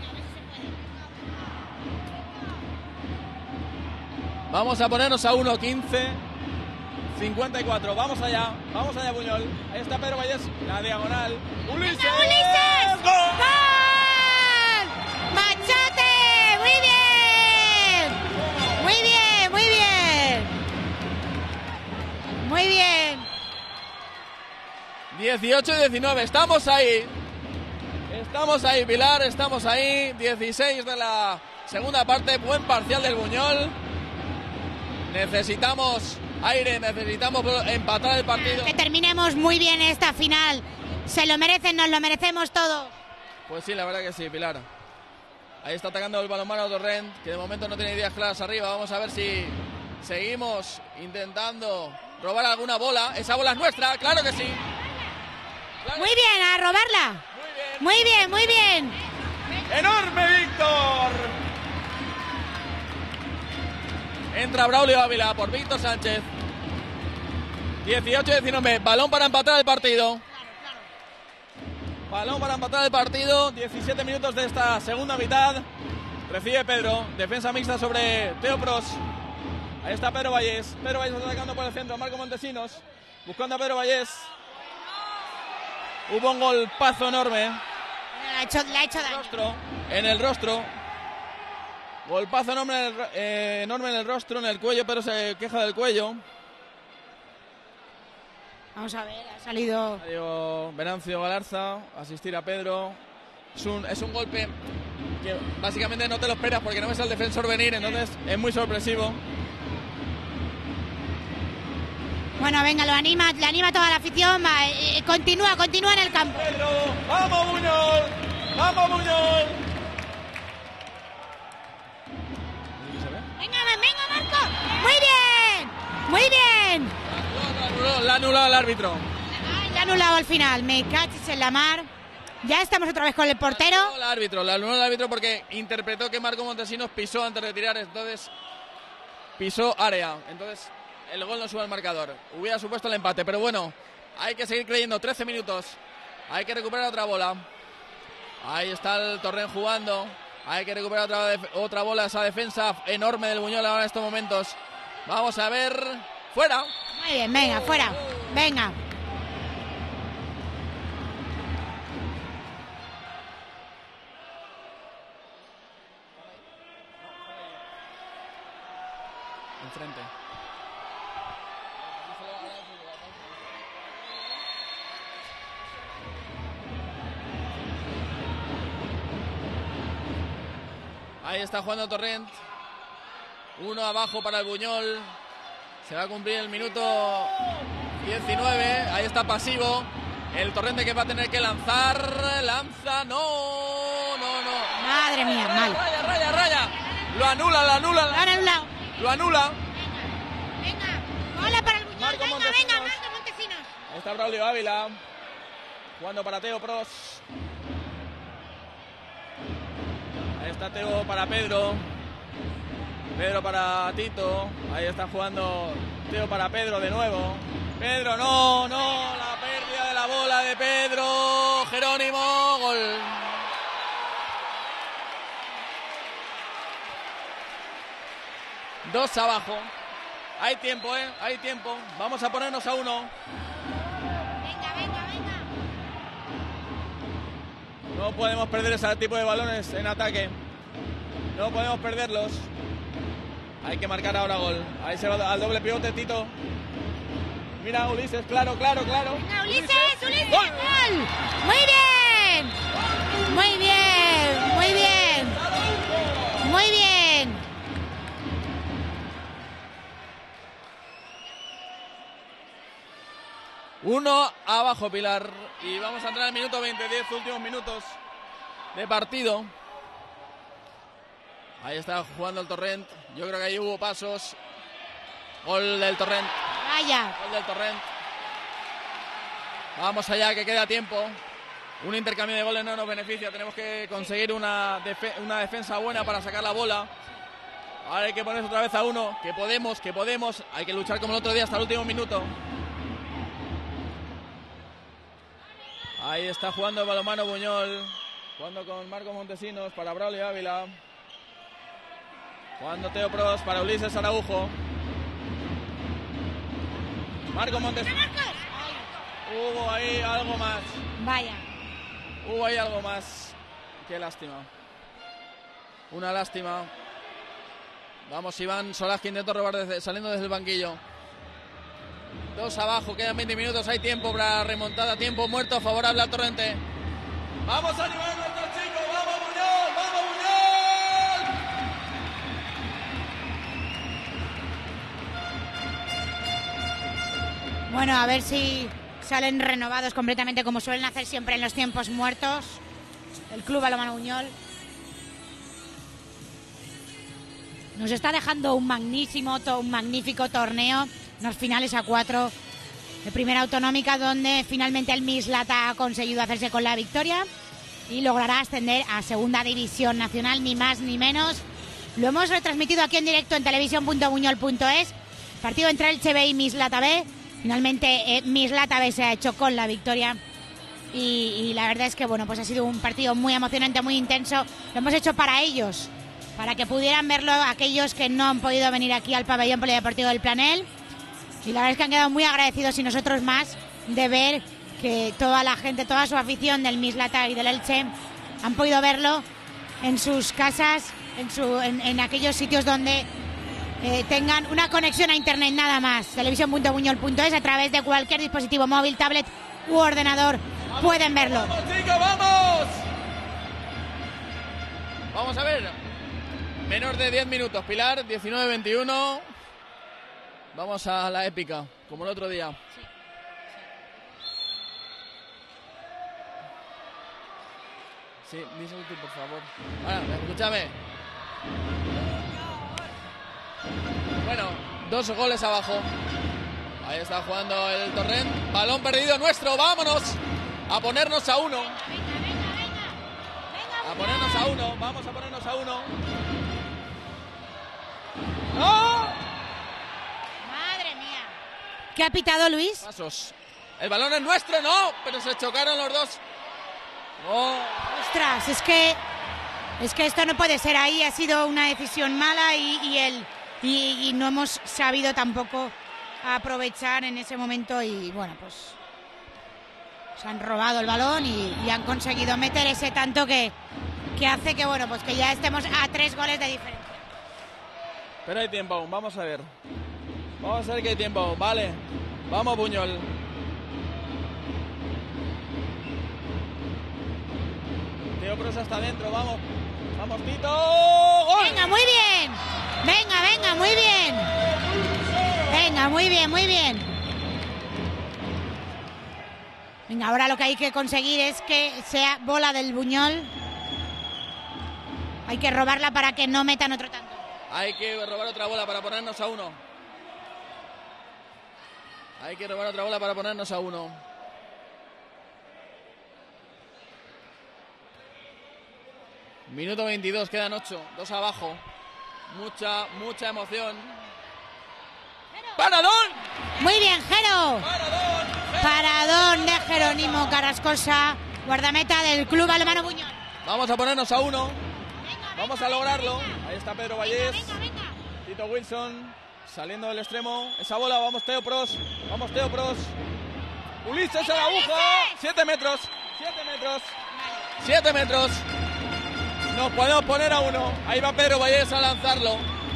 Vamos a ponernos a uno, quince cincuenta y cuatro. Vamos allá, vamos allá, Buñol. Ahí está Pedro Valles, la diagonal. ¡Ulises! ¡Venga, Ulises! ¡Gol! ¡Gol! ¡Machote! ¡Muy bien! ¡Muy bien, muy bien! Muy bien. dieciocho diecinueve, estamos ahí. Estamos ahí, Pilar, estamos ahí. dieciséis de la segunda parte, buen parcial del Buñol. Necesitamos aire, necesitamos empatar el partido. Que terminemos muy bien esta final. Se lo merecen, nos lo merecemos todo. Pues sí, la verdad que sí, Pilar. Ahí está atacando el balonmano Torrent, que de momento no tiene ideas claras arriba. Vamos a ver si seguimos intentando robar alguna bola. Esa bola es nuestra, claro que sí. Claro. Muy bien, a robarla. Muy bien. Muy bien, muy bien. ¡Enorme Víctor! Entra Braulio Ávila por Víctor Sánchez. dieciocho diecinueve. Balón para empatar el partido. Balón para empatar el partido. diecisiete minutos de esta segunda mitad. Recibe Pedro. Defensa mixta sobre Teo Pros. Ahí está Pedro Vallés. Pedro Vallés atacando por el centro. Marco Montesinos buscando a Pedro Vallés. Hubo un golpazo enorme. Le ha hecho, le ha hecho daño. Rostro, en el rostro. Golpazo enorme en, el, eh, enorme en el rostro, en el cuello, pero se queja del cuello. Vamos a ver, ha salido... Salió Venancio Galarza a asistir a Pedro. Es un, es un golpe que básicamente no te lo esperas porque no ves al defensor venir, entonces es muy sorpresivo. Bueno, venga, lo anima, le anima toda la afición. Va, eh, continúa, continúa en el campo. Pedro, ¡vamos Buñol! ¡Vamos Buñol! Venga, venga, Marco. Muy bien, muy bien. La anuló, la anuló el árbitro. Ay, le ha anulado al final. Me cachis en la mar. Ya estamos otra vez con el portero. La anuló el árbitro, la anuló el árbitro porque interpretó que Marco Montesinos pisó antes de tirar, entonces pisó área. Entonces el gol no sube al marcador. Hubiera supuesto el empate, pero bueno, hay que seguir creyendo. trece minutos. Hay que recuperar otra bola. Ahí está el Torrent jugando. Hay que recuperar otra, otra bola. Esa defensa enorme del Buñol ahora en estos momentos. Vamos a ver. ¡Fuera! Muy bien, venga, fuera. Venga. Enfrente. Ahí está jugando Torrent. Uno abajo para el Buñol. Se va a cumplir el minuto diecinueve. Ahí está pasivo. El Torrente que va a tener que lanzar. Lanza. No, no, no. Madre mía, raya, mal. Raya, raya, raya. Lo anula, lo anula. Lo han anulado. Lo anula. Venga, bola para el Buñol. Marco Venga, Montesinos. venga, Marco Montesinos. Ahí está Braulio Ávila. Jugando para Teo Pros. Ahí está Teo para Pedro. Pedro para Tito. Ahí está jugando Teo para Pedro de nuevo. Pedro, no, no. La pérdida de la bola de Pedro. Jerónimo. Gol. Dos abajo. Hay tiempo, ¿eh? Hay tiempo. Vamos a ponernos a uno. Venga, venga, venga. No podemos perder ese tipo de balones en ataque. No podemos perderlos. Hay que marcar ahora gol. Ahí se va al doble pivote Tito. Mira Ulises, claro, claro, claro. Venga, Ulises, Ulises, ¡Gol! gol. Muy bien. Muy bien, muy bien. Muy bien. Uno abajo, Pilar. Y vamos a entrar al minuto veinte, diez últimos minutos de partido. Ahí está jugando el Torrent. Yo creo que ahí hubo pasos. Gol del Torrent. Vaya. Gol del Torrent. Vamos allá, que queda tiempo. Un intercambio de goles no nos beneficia. Tenemos que conseguir una, defe una defensa buena para sacar la bola. Ahora hay que ponerse otra vez a uno. Que podemos, que podemos. Hay que luchar como el otro día hasta el último minuto. Ahí está jugando el balonmano Buñol. Jugando con Marco Montesinos para Braulio Ávila. Jugando Teo Pros para Ulises Araujo. Marco Montesinos. Hubo ahí algo más. Vaya. Hubo ahí algo más. Qué lástima. Una lástima. Vamos, Iván Solás, que intentó robar desde, saliendo desde el banquillo. Dos abajo, quedan veinte minutos, hay tiempo para remontada, tiempo muerto favorable al Torrente. Vamos a animar a nuestros chicos, vamos Buñol, vamos Buñol. Bueno, a ver si salen renovados completamente como suelen hacer siempre en los tiempos muertos. El Club Balonmano Buñol nos está dejando un magnífico, un magnífico torneo. Unos finales a cuatro de primera autonómica donde finalmente el Mislata ha conseguido hacerse con la victoria. y logrará ascender a Segunda División Nacional, ni más ni menos. Lo hemos retransmitido aquí en directo en televisión punto buñol punto es. Partido entre Elche B y Mislata B. Finalmente eh, Mislata B se ha hecho con la victoria. Y, y la verdad es que bueno, pues ha sido un partido muy emocionante, muy intenso. Lo hemos hecho para ellos, para que pudieran verlo aquellos que no han podido venir aquí al pabellón polideportivo del Planel. Y la verdad es que han quedado muy agradecidos, y nosotros más, de ver que toda la gente, toda su afición del Mislata y del Elche han podido verlo en sus casas, en, su, en, en aquellos sitios donde eh, tengan una conexión a internet, nada más. televisión punto buñol punto es, a través de cualquier dispositivo móvil, tablet u ordenador pueden verlo. ¡Vamos, chicos, vamos! Vamos a ver. Menos de diez minutos, Pilar, diecinueve veintiuno. Vamos a la épica, como el otro día. Sí. Sí, díselo tú, por favor. Ahora, escúchame. Bueno, dos goles abajo. Ahí está jugando el Torrent. Balón perdido nuestro, vámonos. A ponernos a uno. A ponernos a uno, vamos a ponernos a uno. ¡No! Madre mía. ¿Qué ha pitado Luis? Pasos. El balón es nuestro, no, pero se chocaron los dos. Oh. Ostras, es que es que esto no puede ser. Ahí ha sido una decisión mala y, y el y, y no hemos sabido tampoco aprovechar en ese momento, y bueno, pues se han robado el balón y, y han conseguido meter ese tanto que, que hace que bueno, pues que ya estemos a tres goles de diferencia. Pero hay tiempo aún, vamos a ver. Vamos a ver que hay tiempo aún, vale. Vamos, Buñol. Teo Prosa está dentro, vamos. Vamos, Tito. ¡Gol! Venga, muy bien. Venga, venga, muy bien. Venga, muy bien, muy bien. Venga, ahora lo que hay que conseguir es que sea bola del Buñol. Hay que robarla para que no metan otro tanto. Hay que robar otra bola para ponernos a uno. Hay que robar otra bola para ponernos a uno. Minuto veintidós, quedan ocho, dos abajo. Mucha, mucha emoción. ¡Paradón! Muy bien, Jero. ¡Paradón! Paradón de Jerónimo Carrascosa, guardameta del Club Balonmano Buñol. Vamos a ponernos a uno. Vamos a lograrlo. Ahí está Pedro Vallés. Venga, venga. Tito Wilson saliendo del extremo. Esa bola, vamos Teo Pros. Vamos Teo Pros. Ulises a la aguja. Siete metros. Siete metros. Siete metros. Nos podemos poner a uno. Ahí va Pedro Vallés a lanzarlo.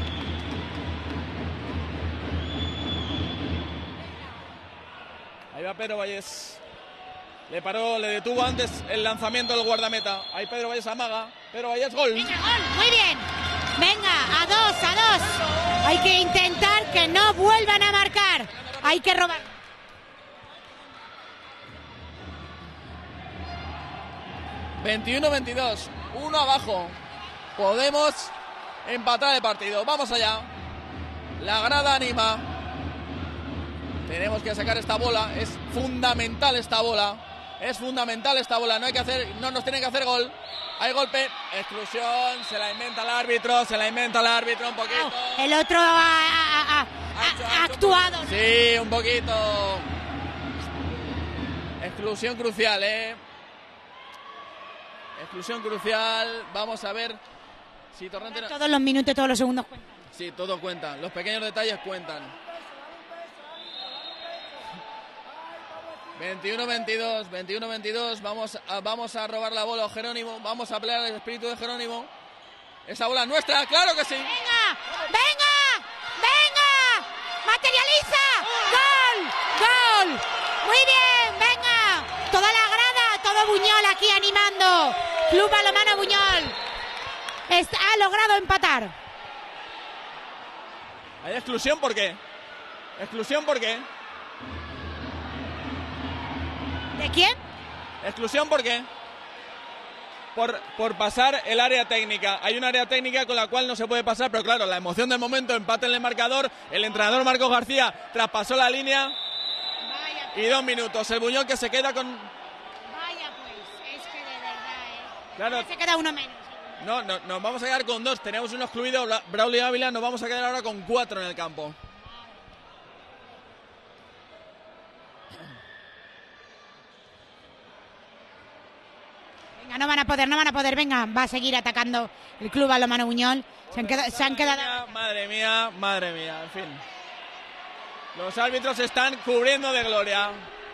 Ahí va Pedro Vallés. Le paró, le detuvo antes el lanzamiento del guardameta. Ahí Pedro Vallés amaga. Pedro Vallés, gol. Venga, gol. Muy bien. Venga, a dos, a dos. Hay que intentar que no vuelvan a marcar. Hay que robar. veintiuno veintidós. Uno abajo. Podemos empatar el partido. Vamos allá. La grada anima. Tenemos que sacar esta bola. Es fundamental esta bola. Es fundamental esta bola. No hay que hacer, no nos tienen que hacer gol. Hay golpe. Exclusión. Se la inventa el árbitro. Se la inventa el árbitro un poquito. El otro ha, ha- ha- ha- ha actuado. ¿no? Sí, un poquito. Exclusión crucial, ¿eh? Exclusión crucial. Vamos a ver si Torrente... Todos los minutos, todos los segundos cuentan. Sí, todo cuenta. Los pequeños detalles cuentan. veintiuno veintidós, veintiuno veintidós. Vamos a, vamos a robar la bola a Jerónimo. Vamos a pelear el espíritu de Jerónimo. Esa bola es nuestra, claro que sí. ¡Venga! ¡Venga! ¡Venga! ¡Materializa! ¡Gol! ¡Gol! ¡Muy bien! ¡Venga! Toda la grada, todo Buñol aquí animando. Club Balonmano Buñol Está, ha logrado empatar. ¿Hay exclusión por qué? ¿Exclusión por qué? ¿De quién? ¿Exclusión por qué? Por, por pasar el área técnica. Hay un área técnica con la cual no se puede pasar, pero claro, la emoción del momento, empate en el marcador. El entrenador Marcos García traspasó la línea. Vaya, Y dos minutos. El Buñol que se queda con... vaya pues, es que de verdad, ¿eh? Claro. Se queda uno menos. No, no, nos vamos a quedar con dos. Tenemos uno excluido, Braulio Ávila. Nos vamos a quedar ahora con cuatro en el campo. Venga, no van a poder, no van a poder. Venga, va a seguir atacando el Club Balonmano Buñol. Se han quedado... Se han quedado... Madre mía, madre mía, en fin. Los árbitros están cubriendo de gloria.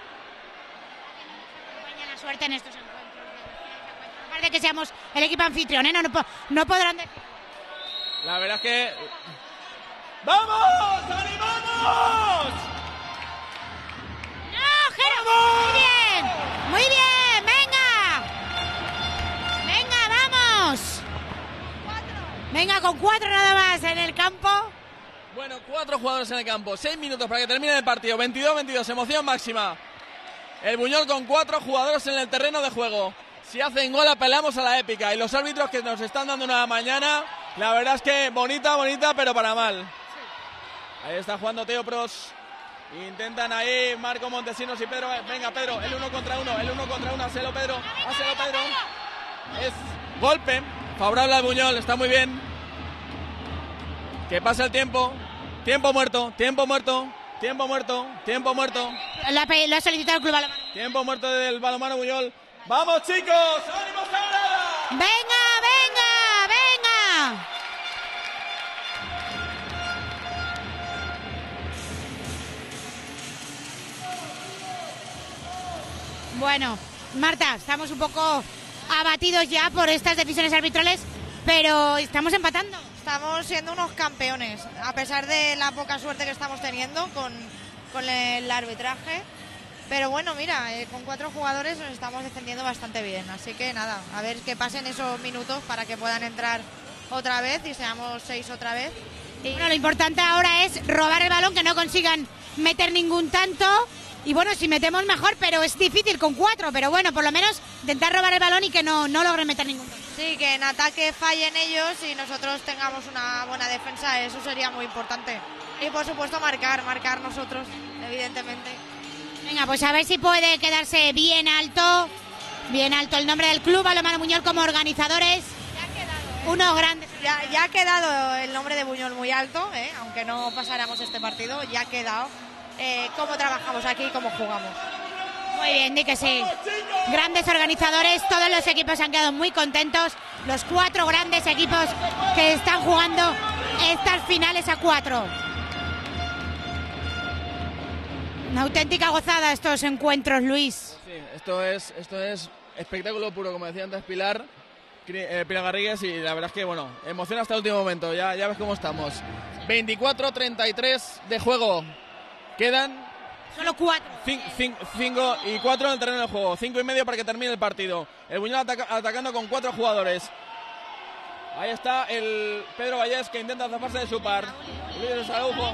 La suerte en estos encuentros. Aparte de que seamos el equipo anfitrión, ¿eh? No, no, no podrán decir. La verdad es que... ¡Vamos! ¡Animamos! ¡No, Jero! ¡Muy bien! ¡Muy bien! ¡Venga! ¡Venga, vamos! Venga, con cuatro nada más en el campo. Bueno, cuatro jugadores en el campo. Seis minutos para que termine el partido. veintidós veintidós, emoción máxima. El Buñol con cuatro jugadores en el terreno de juego. Si hacen gol, apelamos a la épica. Y los árbitros que nos están dando una mañana, la verdad es que bonita, bonita, pero para mal. Ahí está jugando Teo Pros. Intentan ahí Marco Montesinos y Pedro. Venga, Pedro, el uno contra uno, el uno contra uno. Hacelo, Pedro, hacelo, Pedro. Es golpe favorable al Buñol, está muy bien. Que pasa el tiempo. Tiempo muerto, tiempo muerto, tiempo muerto, tiempo muerto. Lo ha, lo ha solicitado el Club Balonmano. Tiempo muerto del Balonmano Buñol. ¡Vamos, chicos! ¡Ánimo, Sagrada! ¡Venga, venga, venga! Bueno, Marta, estamos un poco abatidos ya por estas decisiones arbitrales, pero estamos empatando. Estamos siendo unos campeones, a pesar de la poca suerte que estamos teniendo con, con el arbitraje. Pero bueno, mira, eh, con cuatro jugadores nos estamos defendiendo bastante bien. Así que nada, a ver que pasen esos minutos para que puedan entrar otra vez y seamos seis otra vez. Y bueno, lo importante ahora es robar el balón, que no consigan meter ningún tanto. Y bueno, si metemos mejor, pero es difícil con cuatro. Pero bueno, por lo menos intentar robar el balón y que no, no logren meter ningún tanto. Sí, que en ataque fallen ellos y nosotros tengamos una buena defensa, eso sería muy importante. Y por supuesto marcar, marcar nosotros, evidentemente. Venga, pues a ver si puede quedarse bien alto, bien alto el nombre del Club Balonmano Buñol como organizadores. Ya ha quedado, ¿eh? Unos grandes. Ya, ya ha quedado el nombre de Buñol muy alto, ¿eh? Aunque no pasáramos este partido, ya ha quedado eh, cómo trabajamos aquí y cómo jugamos. Muy bien, di que sí. Grandes organizadores, todos los equipos han quedado muy contentos. Los cuatro grandes equipos que están jugando estas finales a cuatro. Una auténtica gozada estos encuentros, Luis. Sí, esto es, esto es espectáculo puro, como decía antes Pilar, eh, Pilar Garrigues, y la verdad es que, bueno, emociona hasta el último momento, ya, ya ves cómo estamos. veinticuatro treinta y tres de juego. Quedan... Solo cuatro. Cinco y cuatro en el terreno de juego. Cinco y medio para que termine el partido. El Buñol ataca, atacando con cuatro jugadores. Ahí está el Pedro Vallés, que intenta zafarse de su par. Luis Araujo.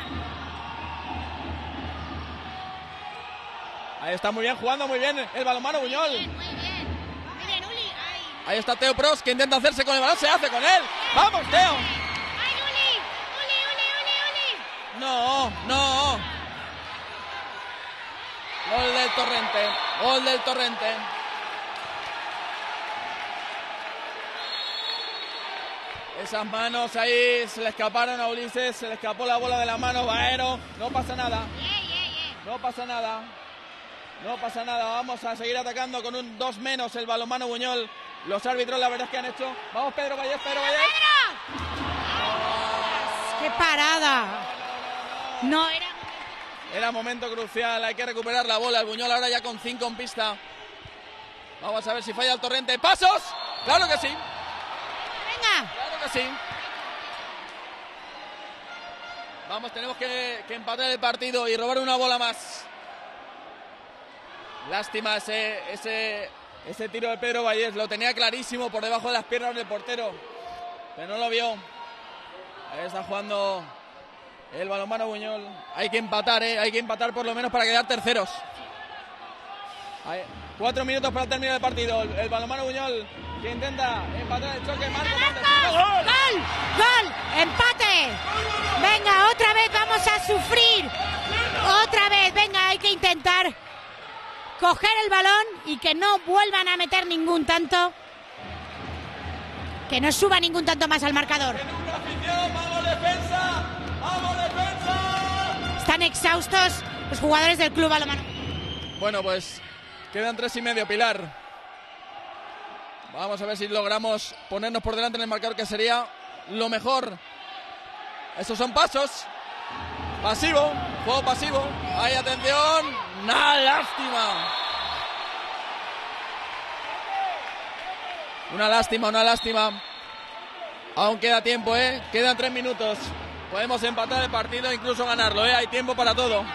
Ahí está muy bien, jugando muy bien el Balonmano Buñol. Muy bien, muy bien. Muy bien, Uli. Ay. Ahí está Teo Pros, que intenta hacerse con el balón. Se hace con él. ¡Vamos, Teo! ¡Ay, Uli! ¡Uli, Uli, Uli, Uli! No, no. Gol del Torrente. Gol del Torrente. Esas manos ahí se le escaparon a Ulises. Se le escapó la bola de la mano. Baero. No pasa nada. No pasa nada. No pasa nada. Vamos a seguir atacando con un dos menos el Balonmano Buñol. Los árbitros, la verdad es que han hecho. Vamos, Pedro Vallés, Pedro Vallés. ¡Pedro! ¡Qué parada! No era. Era momento crucial. Hay que recuperar la bola. El Buñol ahora ya con cinco en pista. Vamos a ver si falla el Torrente. ¡Pasos! ¡Claro que sí! ¡Venga! ¡Claro que sí! Vamos, tenemos que, que empatar el partido y robar una bola más. Lástima ese, ese, ese tiro de Pedro Vallés. Lo tenía clarísimo por debajo de las piernas del portero, pero no lo vio. Ahí está jugando el Balonmano Buñol. Hay que empatar, ¿eh? Hay que empatar por lo menos para quedar terceros. Ahí, cuatro minutos para terminar el partido. El, el Balonmano Buñol que intenta empatar el choque. Marco Montesinos. ¡Gol! ¡Gol! ¡Gol! ¡Empate! Venga, otra vez vamos a sufrir. Otra vez, venga, hay que intentar coger el balón y que no vuelvan a meter ningún tanto que no suba ningún tanto más al marcador. Están exhaustos los jugadores del Club Balonmano. Bueno, pues quedan tres y medio, Pilar. Vamos a ver si logramos ponernos por delante en el marcador, que sería lo mejor. Esos son pasos. Pasivo, juego pasivo. Hay atención. ¡Una lástima! Una lástima, una lástima. Aún queda tiempo, ¿eh? Quedan tres minutos. Podemos empatar el partido e incluso ganarlo, ¿eh? Hay tiempo para todo.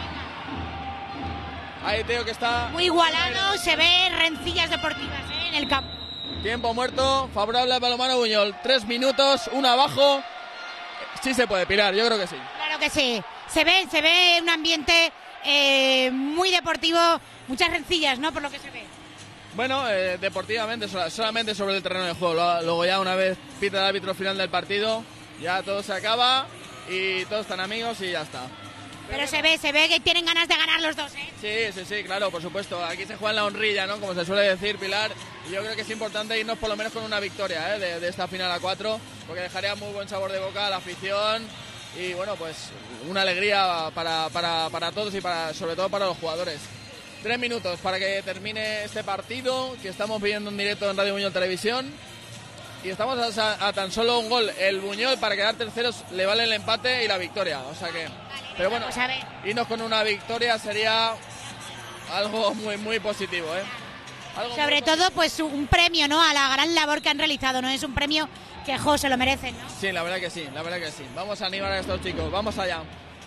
Ahí Teo que está... Muy igualado, se ve rencillas deportivas, ¿eh? En el campo. Tiempo muerto, favorable al Balonmano Buñol. Tres minutos, uno abajo. Sí se puede, Pilar, yo creo que sí. Claro que sí. Se ve, se ve un ambiente eh, muy deportivo, muchas rencillas, ¿no? Por lo que se ve. Bueno, eh, deportivamente, solamente sobre el terreno de juego. Luego ya una vez pita el árbitro final del partido, ya todo se acaba y todos están amigos y ya está. Pero se ve, se ve que tienen ganas de ganar los dos, ¿eh? Sí, sí, sí, claro, por supuesto. Aquí se juega en la honrilla, ¿no? Como se suele decir, Pilar. Y yo creo que es importante irnos por lo menos con una victoria, ¿eh? de, de esta final a cuatro, porque dejaría muy buen sabor de boca a la afición. Y bueno, pues una alegría para, para, para todos y para, sobre todo para los jugadores. Tres minutos para que termine este partido que estamos viendo en directo en Radio Buñol Televisión. Y estamos a, a tan solo un gol. El Buñol, para quedar terceros, le vale el empate y la victoria. O sea que... Pero bueno, irnos con una victoria sería algo muy, muy positivo, ¿eh? Algo Sobre todo, pues un premio, ¿no? A la gran labor que han realizado, ¿no? Es un premio que, jo, se lo merecen, ¿no? Sí, la verdad que sí, la verdad que sí. Vamos a animar a estos chicos, vamos allá.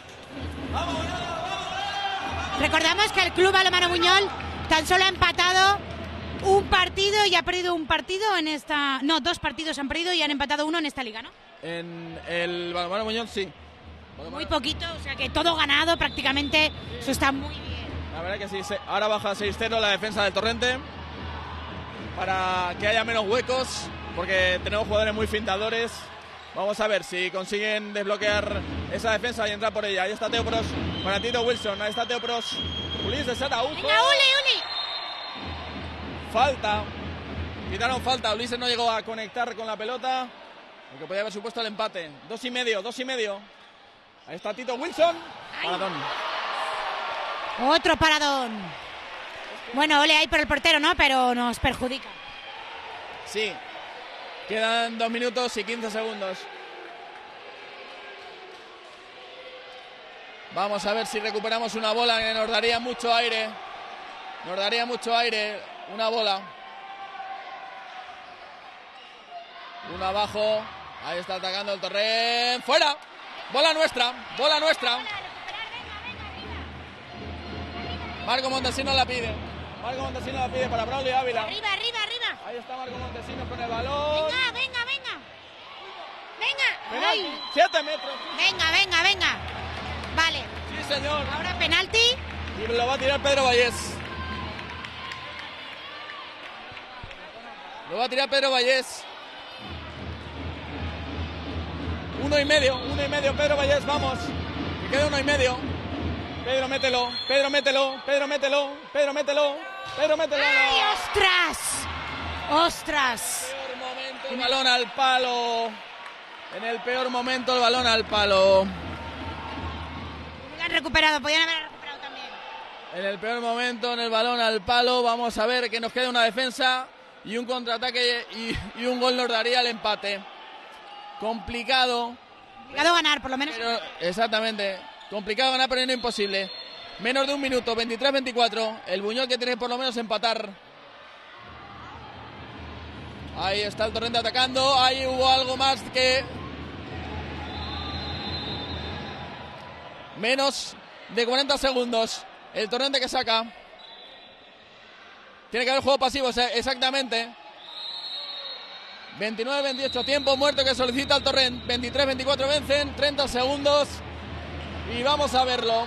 Recordamos que el Club Balonmano Buñol tan solo ha empatado un partido y ha perdido un partido en esta... No, dos partidos han perdido y han empatado uno en esta liga, ¿no? En el Balonmano Buñol, sí. Balonmano. Muy poquito, o sea que todo ganado prácticamente, eso está muy bien. La verdad que sí, ahora baja seis cero la defensa del Torrente para que haya menos huecos, porque tenemos jugadores muy fintadores. Vamos a ver si consiguen desbloquear esa defensa y entrar por ella. Ahí está Teo Pros, para Tito Wilson, ahí está Teo Pros. Ulises de Saraujo. ¡Venga, Uli, Uli! Falta, quitaron falta, Ulises no llegó a conectar con la pelota, aunque podía haber supuesto el empate. Dos y medio, dos y medio. Ahí está Tito Wilson. Paradón. Otro paradón. Bueno, ole ahí por el portero, ¿no? Pero nos perjudica. Sí. Quedan dos minutos y quince segundos. Vamos a ver si recuperamos una bola que nos daría mucho aire. Nos daría mucho aire. Una bola. Una abajo. Ahí está atacando el Torrent. ¡Fuera! Bola nuestra. Bola nuestra. Marco Montesinos la pide. Marco Montesinos la pide para Braulio Ávila. Arriba, arriba, arriba. Ahí está Marco Montesinos con el balón. Venga, venga, venga. Venga. Penalti. Ay. Siete metros. Venga, venga, venga. Vale. Sí, señor. Ahora penalti. Y lo va a tirar Pedro Vallés. Lo va a tirar Pedro Vallés. Uno y medio, uno y medio, Pedro Vallés, vamos. Que queda uno y medio. Pedro, mételo, Pedro, mételo, Pedro, mételo, Pedro, mételo, Pedro, mételo. ¡Ay, ostras! ¡Ostras! En el peor momento el balón al palo. En el peor momento el balón al palo. Lo han recuperado, podían haber recuperado también. En el peor momento en el balón al palo. Vamos a ver que nos queda una defensa y un contraataque y, y un gol nos daría el empate. Complicado. Complicado ganar, por lo menos. Pero, exactamente. Complicado ganar, pero no imposible. Menos de un minuto, veintitrés veinticuatro. El Buñol que tiene por lo menos empatar. Ahí está el Torrente atacando. Ahí hubo algo más que... Menos de cuarenta segundos. El Torrente que saca. Tiene que haber juego pasivo, exactamente. veintinueve veintiocho, tiempo muerto que solicita el Torrent. veintitrés veinticuatro vencen, treinta segundos. Y vamos a verlo.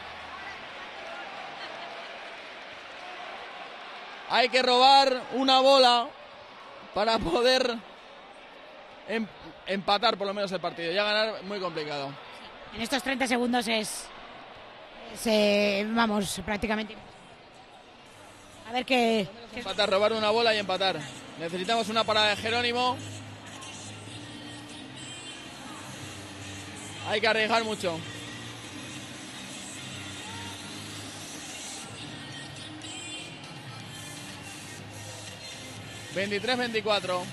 Hay que robar una bola para poder em empatar por lo menos el partido. Ya ganar muy complicado. En estos treinta segundos es, es eh, vamos, prácticamente. A ver qué... Empatar, robar una bola y empatar. Necesitamos una parada de Jerónimo Hay que arriesgar mucho. veintitrés veinticuatro.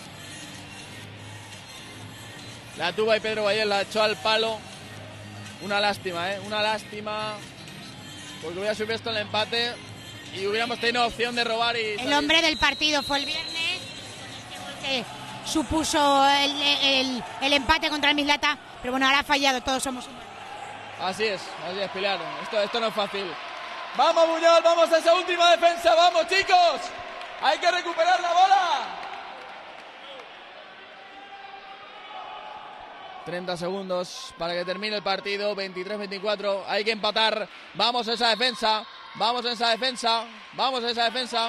La tuba y Pedro Valles la echó al palo. Una lástima, ¿eh? Una lástima. Porque hubiera supuesto el empate y hubiéramos tenido opción de robar. Y el salir. hombre del partido fue el viernes. Que supuso el, el, el empate contra el Mislata. Pero bueno, ahora ha fallado. Todos somos humanos. Así es, así es, Pilar. Esto, esto no es fácil. ¡Vamos, Buñol! ¡Vamos a esa última defensa! ¡Vamos, chicos! ¡Hay que recuperar la bola! treinta segundos para que termine el partido. veintitrés veinticuatro. Hay que empatar. Vamos a esa defensa. Vamos a esa defensa. Vamos a esa defensa.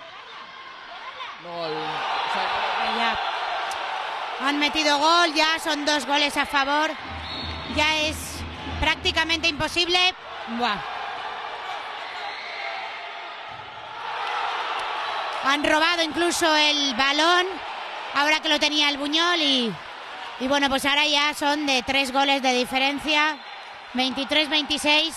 Gol. Ya. Han metido gol. Ya son dos goles a favor. Ya es prácticamente imposible. Buah. Han robado incluso el balón. Ahora que lo tenía el Buñol y... Y bueno, pues ahora ya son de tres goles de diferencia, veintitrés veintiséis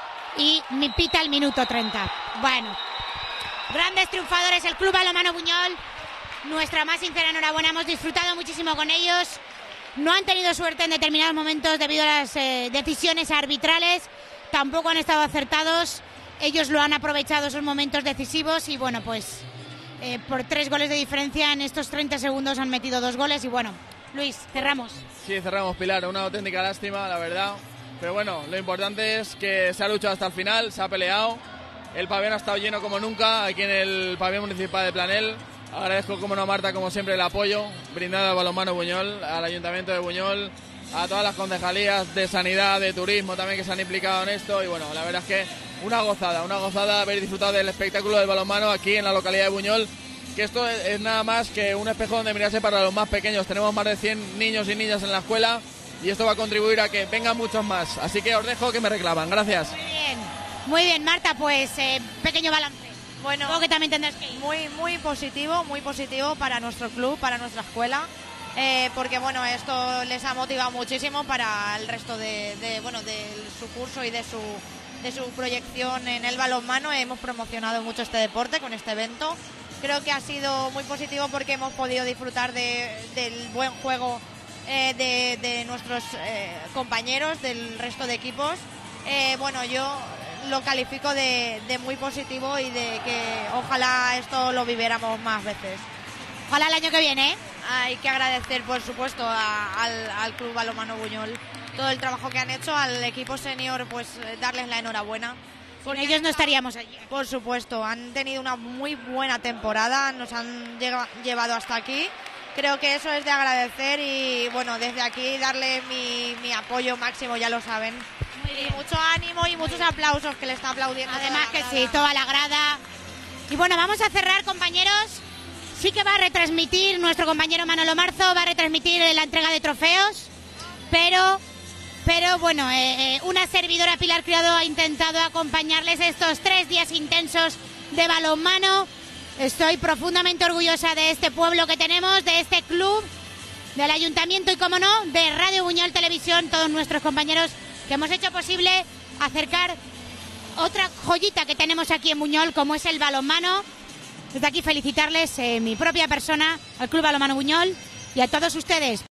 y mi pita el minuto treinta. Bueno, grandes triunfadores el Club Balonmano Buñol. Nuestra más sincera enhorabuena, hemos disfrutado muchísimo con ellos. No han tenido suerte en determinados momentos debido a las eh, decisiones arbitrales. Tampoco han estado acertados. Ellos lo han aprovechado esos momentos decisivos y bueno, pues eh, por tres goles de diferencia en estos treinta segundos han metido dos goles y bueno... Luis, cerramos. Sí, cerramos, Pilar. Una auténtica lástima, la verdad. Pero bueno, lo importante es que se ha luchado hasta el final, se ha peleado. El pabellón ha estado lleno como nunca aquí en el pabellón municipal de Planel. Agradezco, como no, a Marta, como siempre, el apoyo brindado al Balonmano Buñol, al Ayuntamiento de Buñol, a todas las concejalías de sanidad, de turismo también que se han implicado en esto. Y bueno, la verdad es que una gozada, una gozada haber disfrutado del espectáculo del balonmano aquí en la localidad de Buñol. Que esto es nada más que un espejo donde mirarse para los más pequeños. Tenemos más de cien niños y niñas en la escuela y esto va a contribuir a que vengan muchos más. Así que os dejo que me reclaman. Gracias. Muy bien, muy bien, Marta, pues eh, pequeño balance. Bueno, Supongo que también tendrás que ir. Muy, muy positivo, muy positivo para nuestro club, para nuestra escuela. Eh, porque bueno, esto les ha motivado muchísimo para el resto de, de bueno, de su curso y de su, de su proyección en el balonmano. Hemos promocionado mucho este deporte con este evento. Creo que ha sido muy positivo porque hemos podido disfrutar de, del buen juego eh, de, de nuestros eh, compañeros, del resto de equipos. Eh, bueno, yo lo califico de, de muy positivo y de que ojalá esto lo viviéramos más veces. Ojalá el año que viene, ¿eh? Hay que agradecer, por supuesto, a, al, al Club Balonmano Buñol todo el trabajo que han hecho, al equipo senior, pues darles la enhorabuena. Con ellos no estaríamos allí. Por supuesto, han tenido una muy buena temporada, nos han llega, llevado hasta aquí. Creo que eso es de agradecer y bueno, desde aquí darle mi, mi apoyo máximo, ya lo saben. Y mucho ánimo y muchos aplausos que le está aplaudiendo. Además que sí, toda la grada. Y bueno, vamos a cerrar, compañeros. Sí que va a retransmitir nuestro compañero Manolo Marzo, va a retransmitir la entrega de trofeos, pero... Pero bueno, eh, eh, una servidora, Pilar Criado, ha intentado acompañarles estos tres días intensos de balonmano. Estoy profundamente orgullosa de este pueblo que tenemos, de este club, del ayuntamiento y, como no, de Radio Buñol Televisión, todos nuestros compañeros que hemos hecho posible acercar otra joyita que tenemos aquí en Buñol, como es el balonmano. Desde aquí felicitarles, eh, mi propia persona, al Club Balonmano Buñol y a todos ustedes.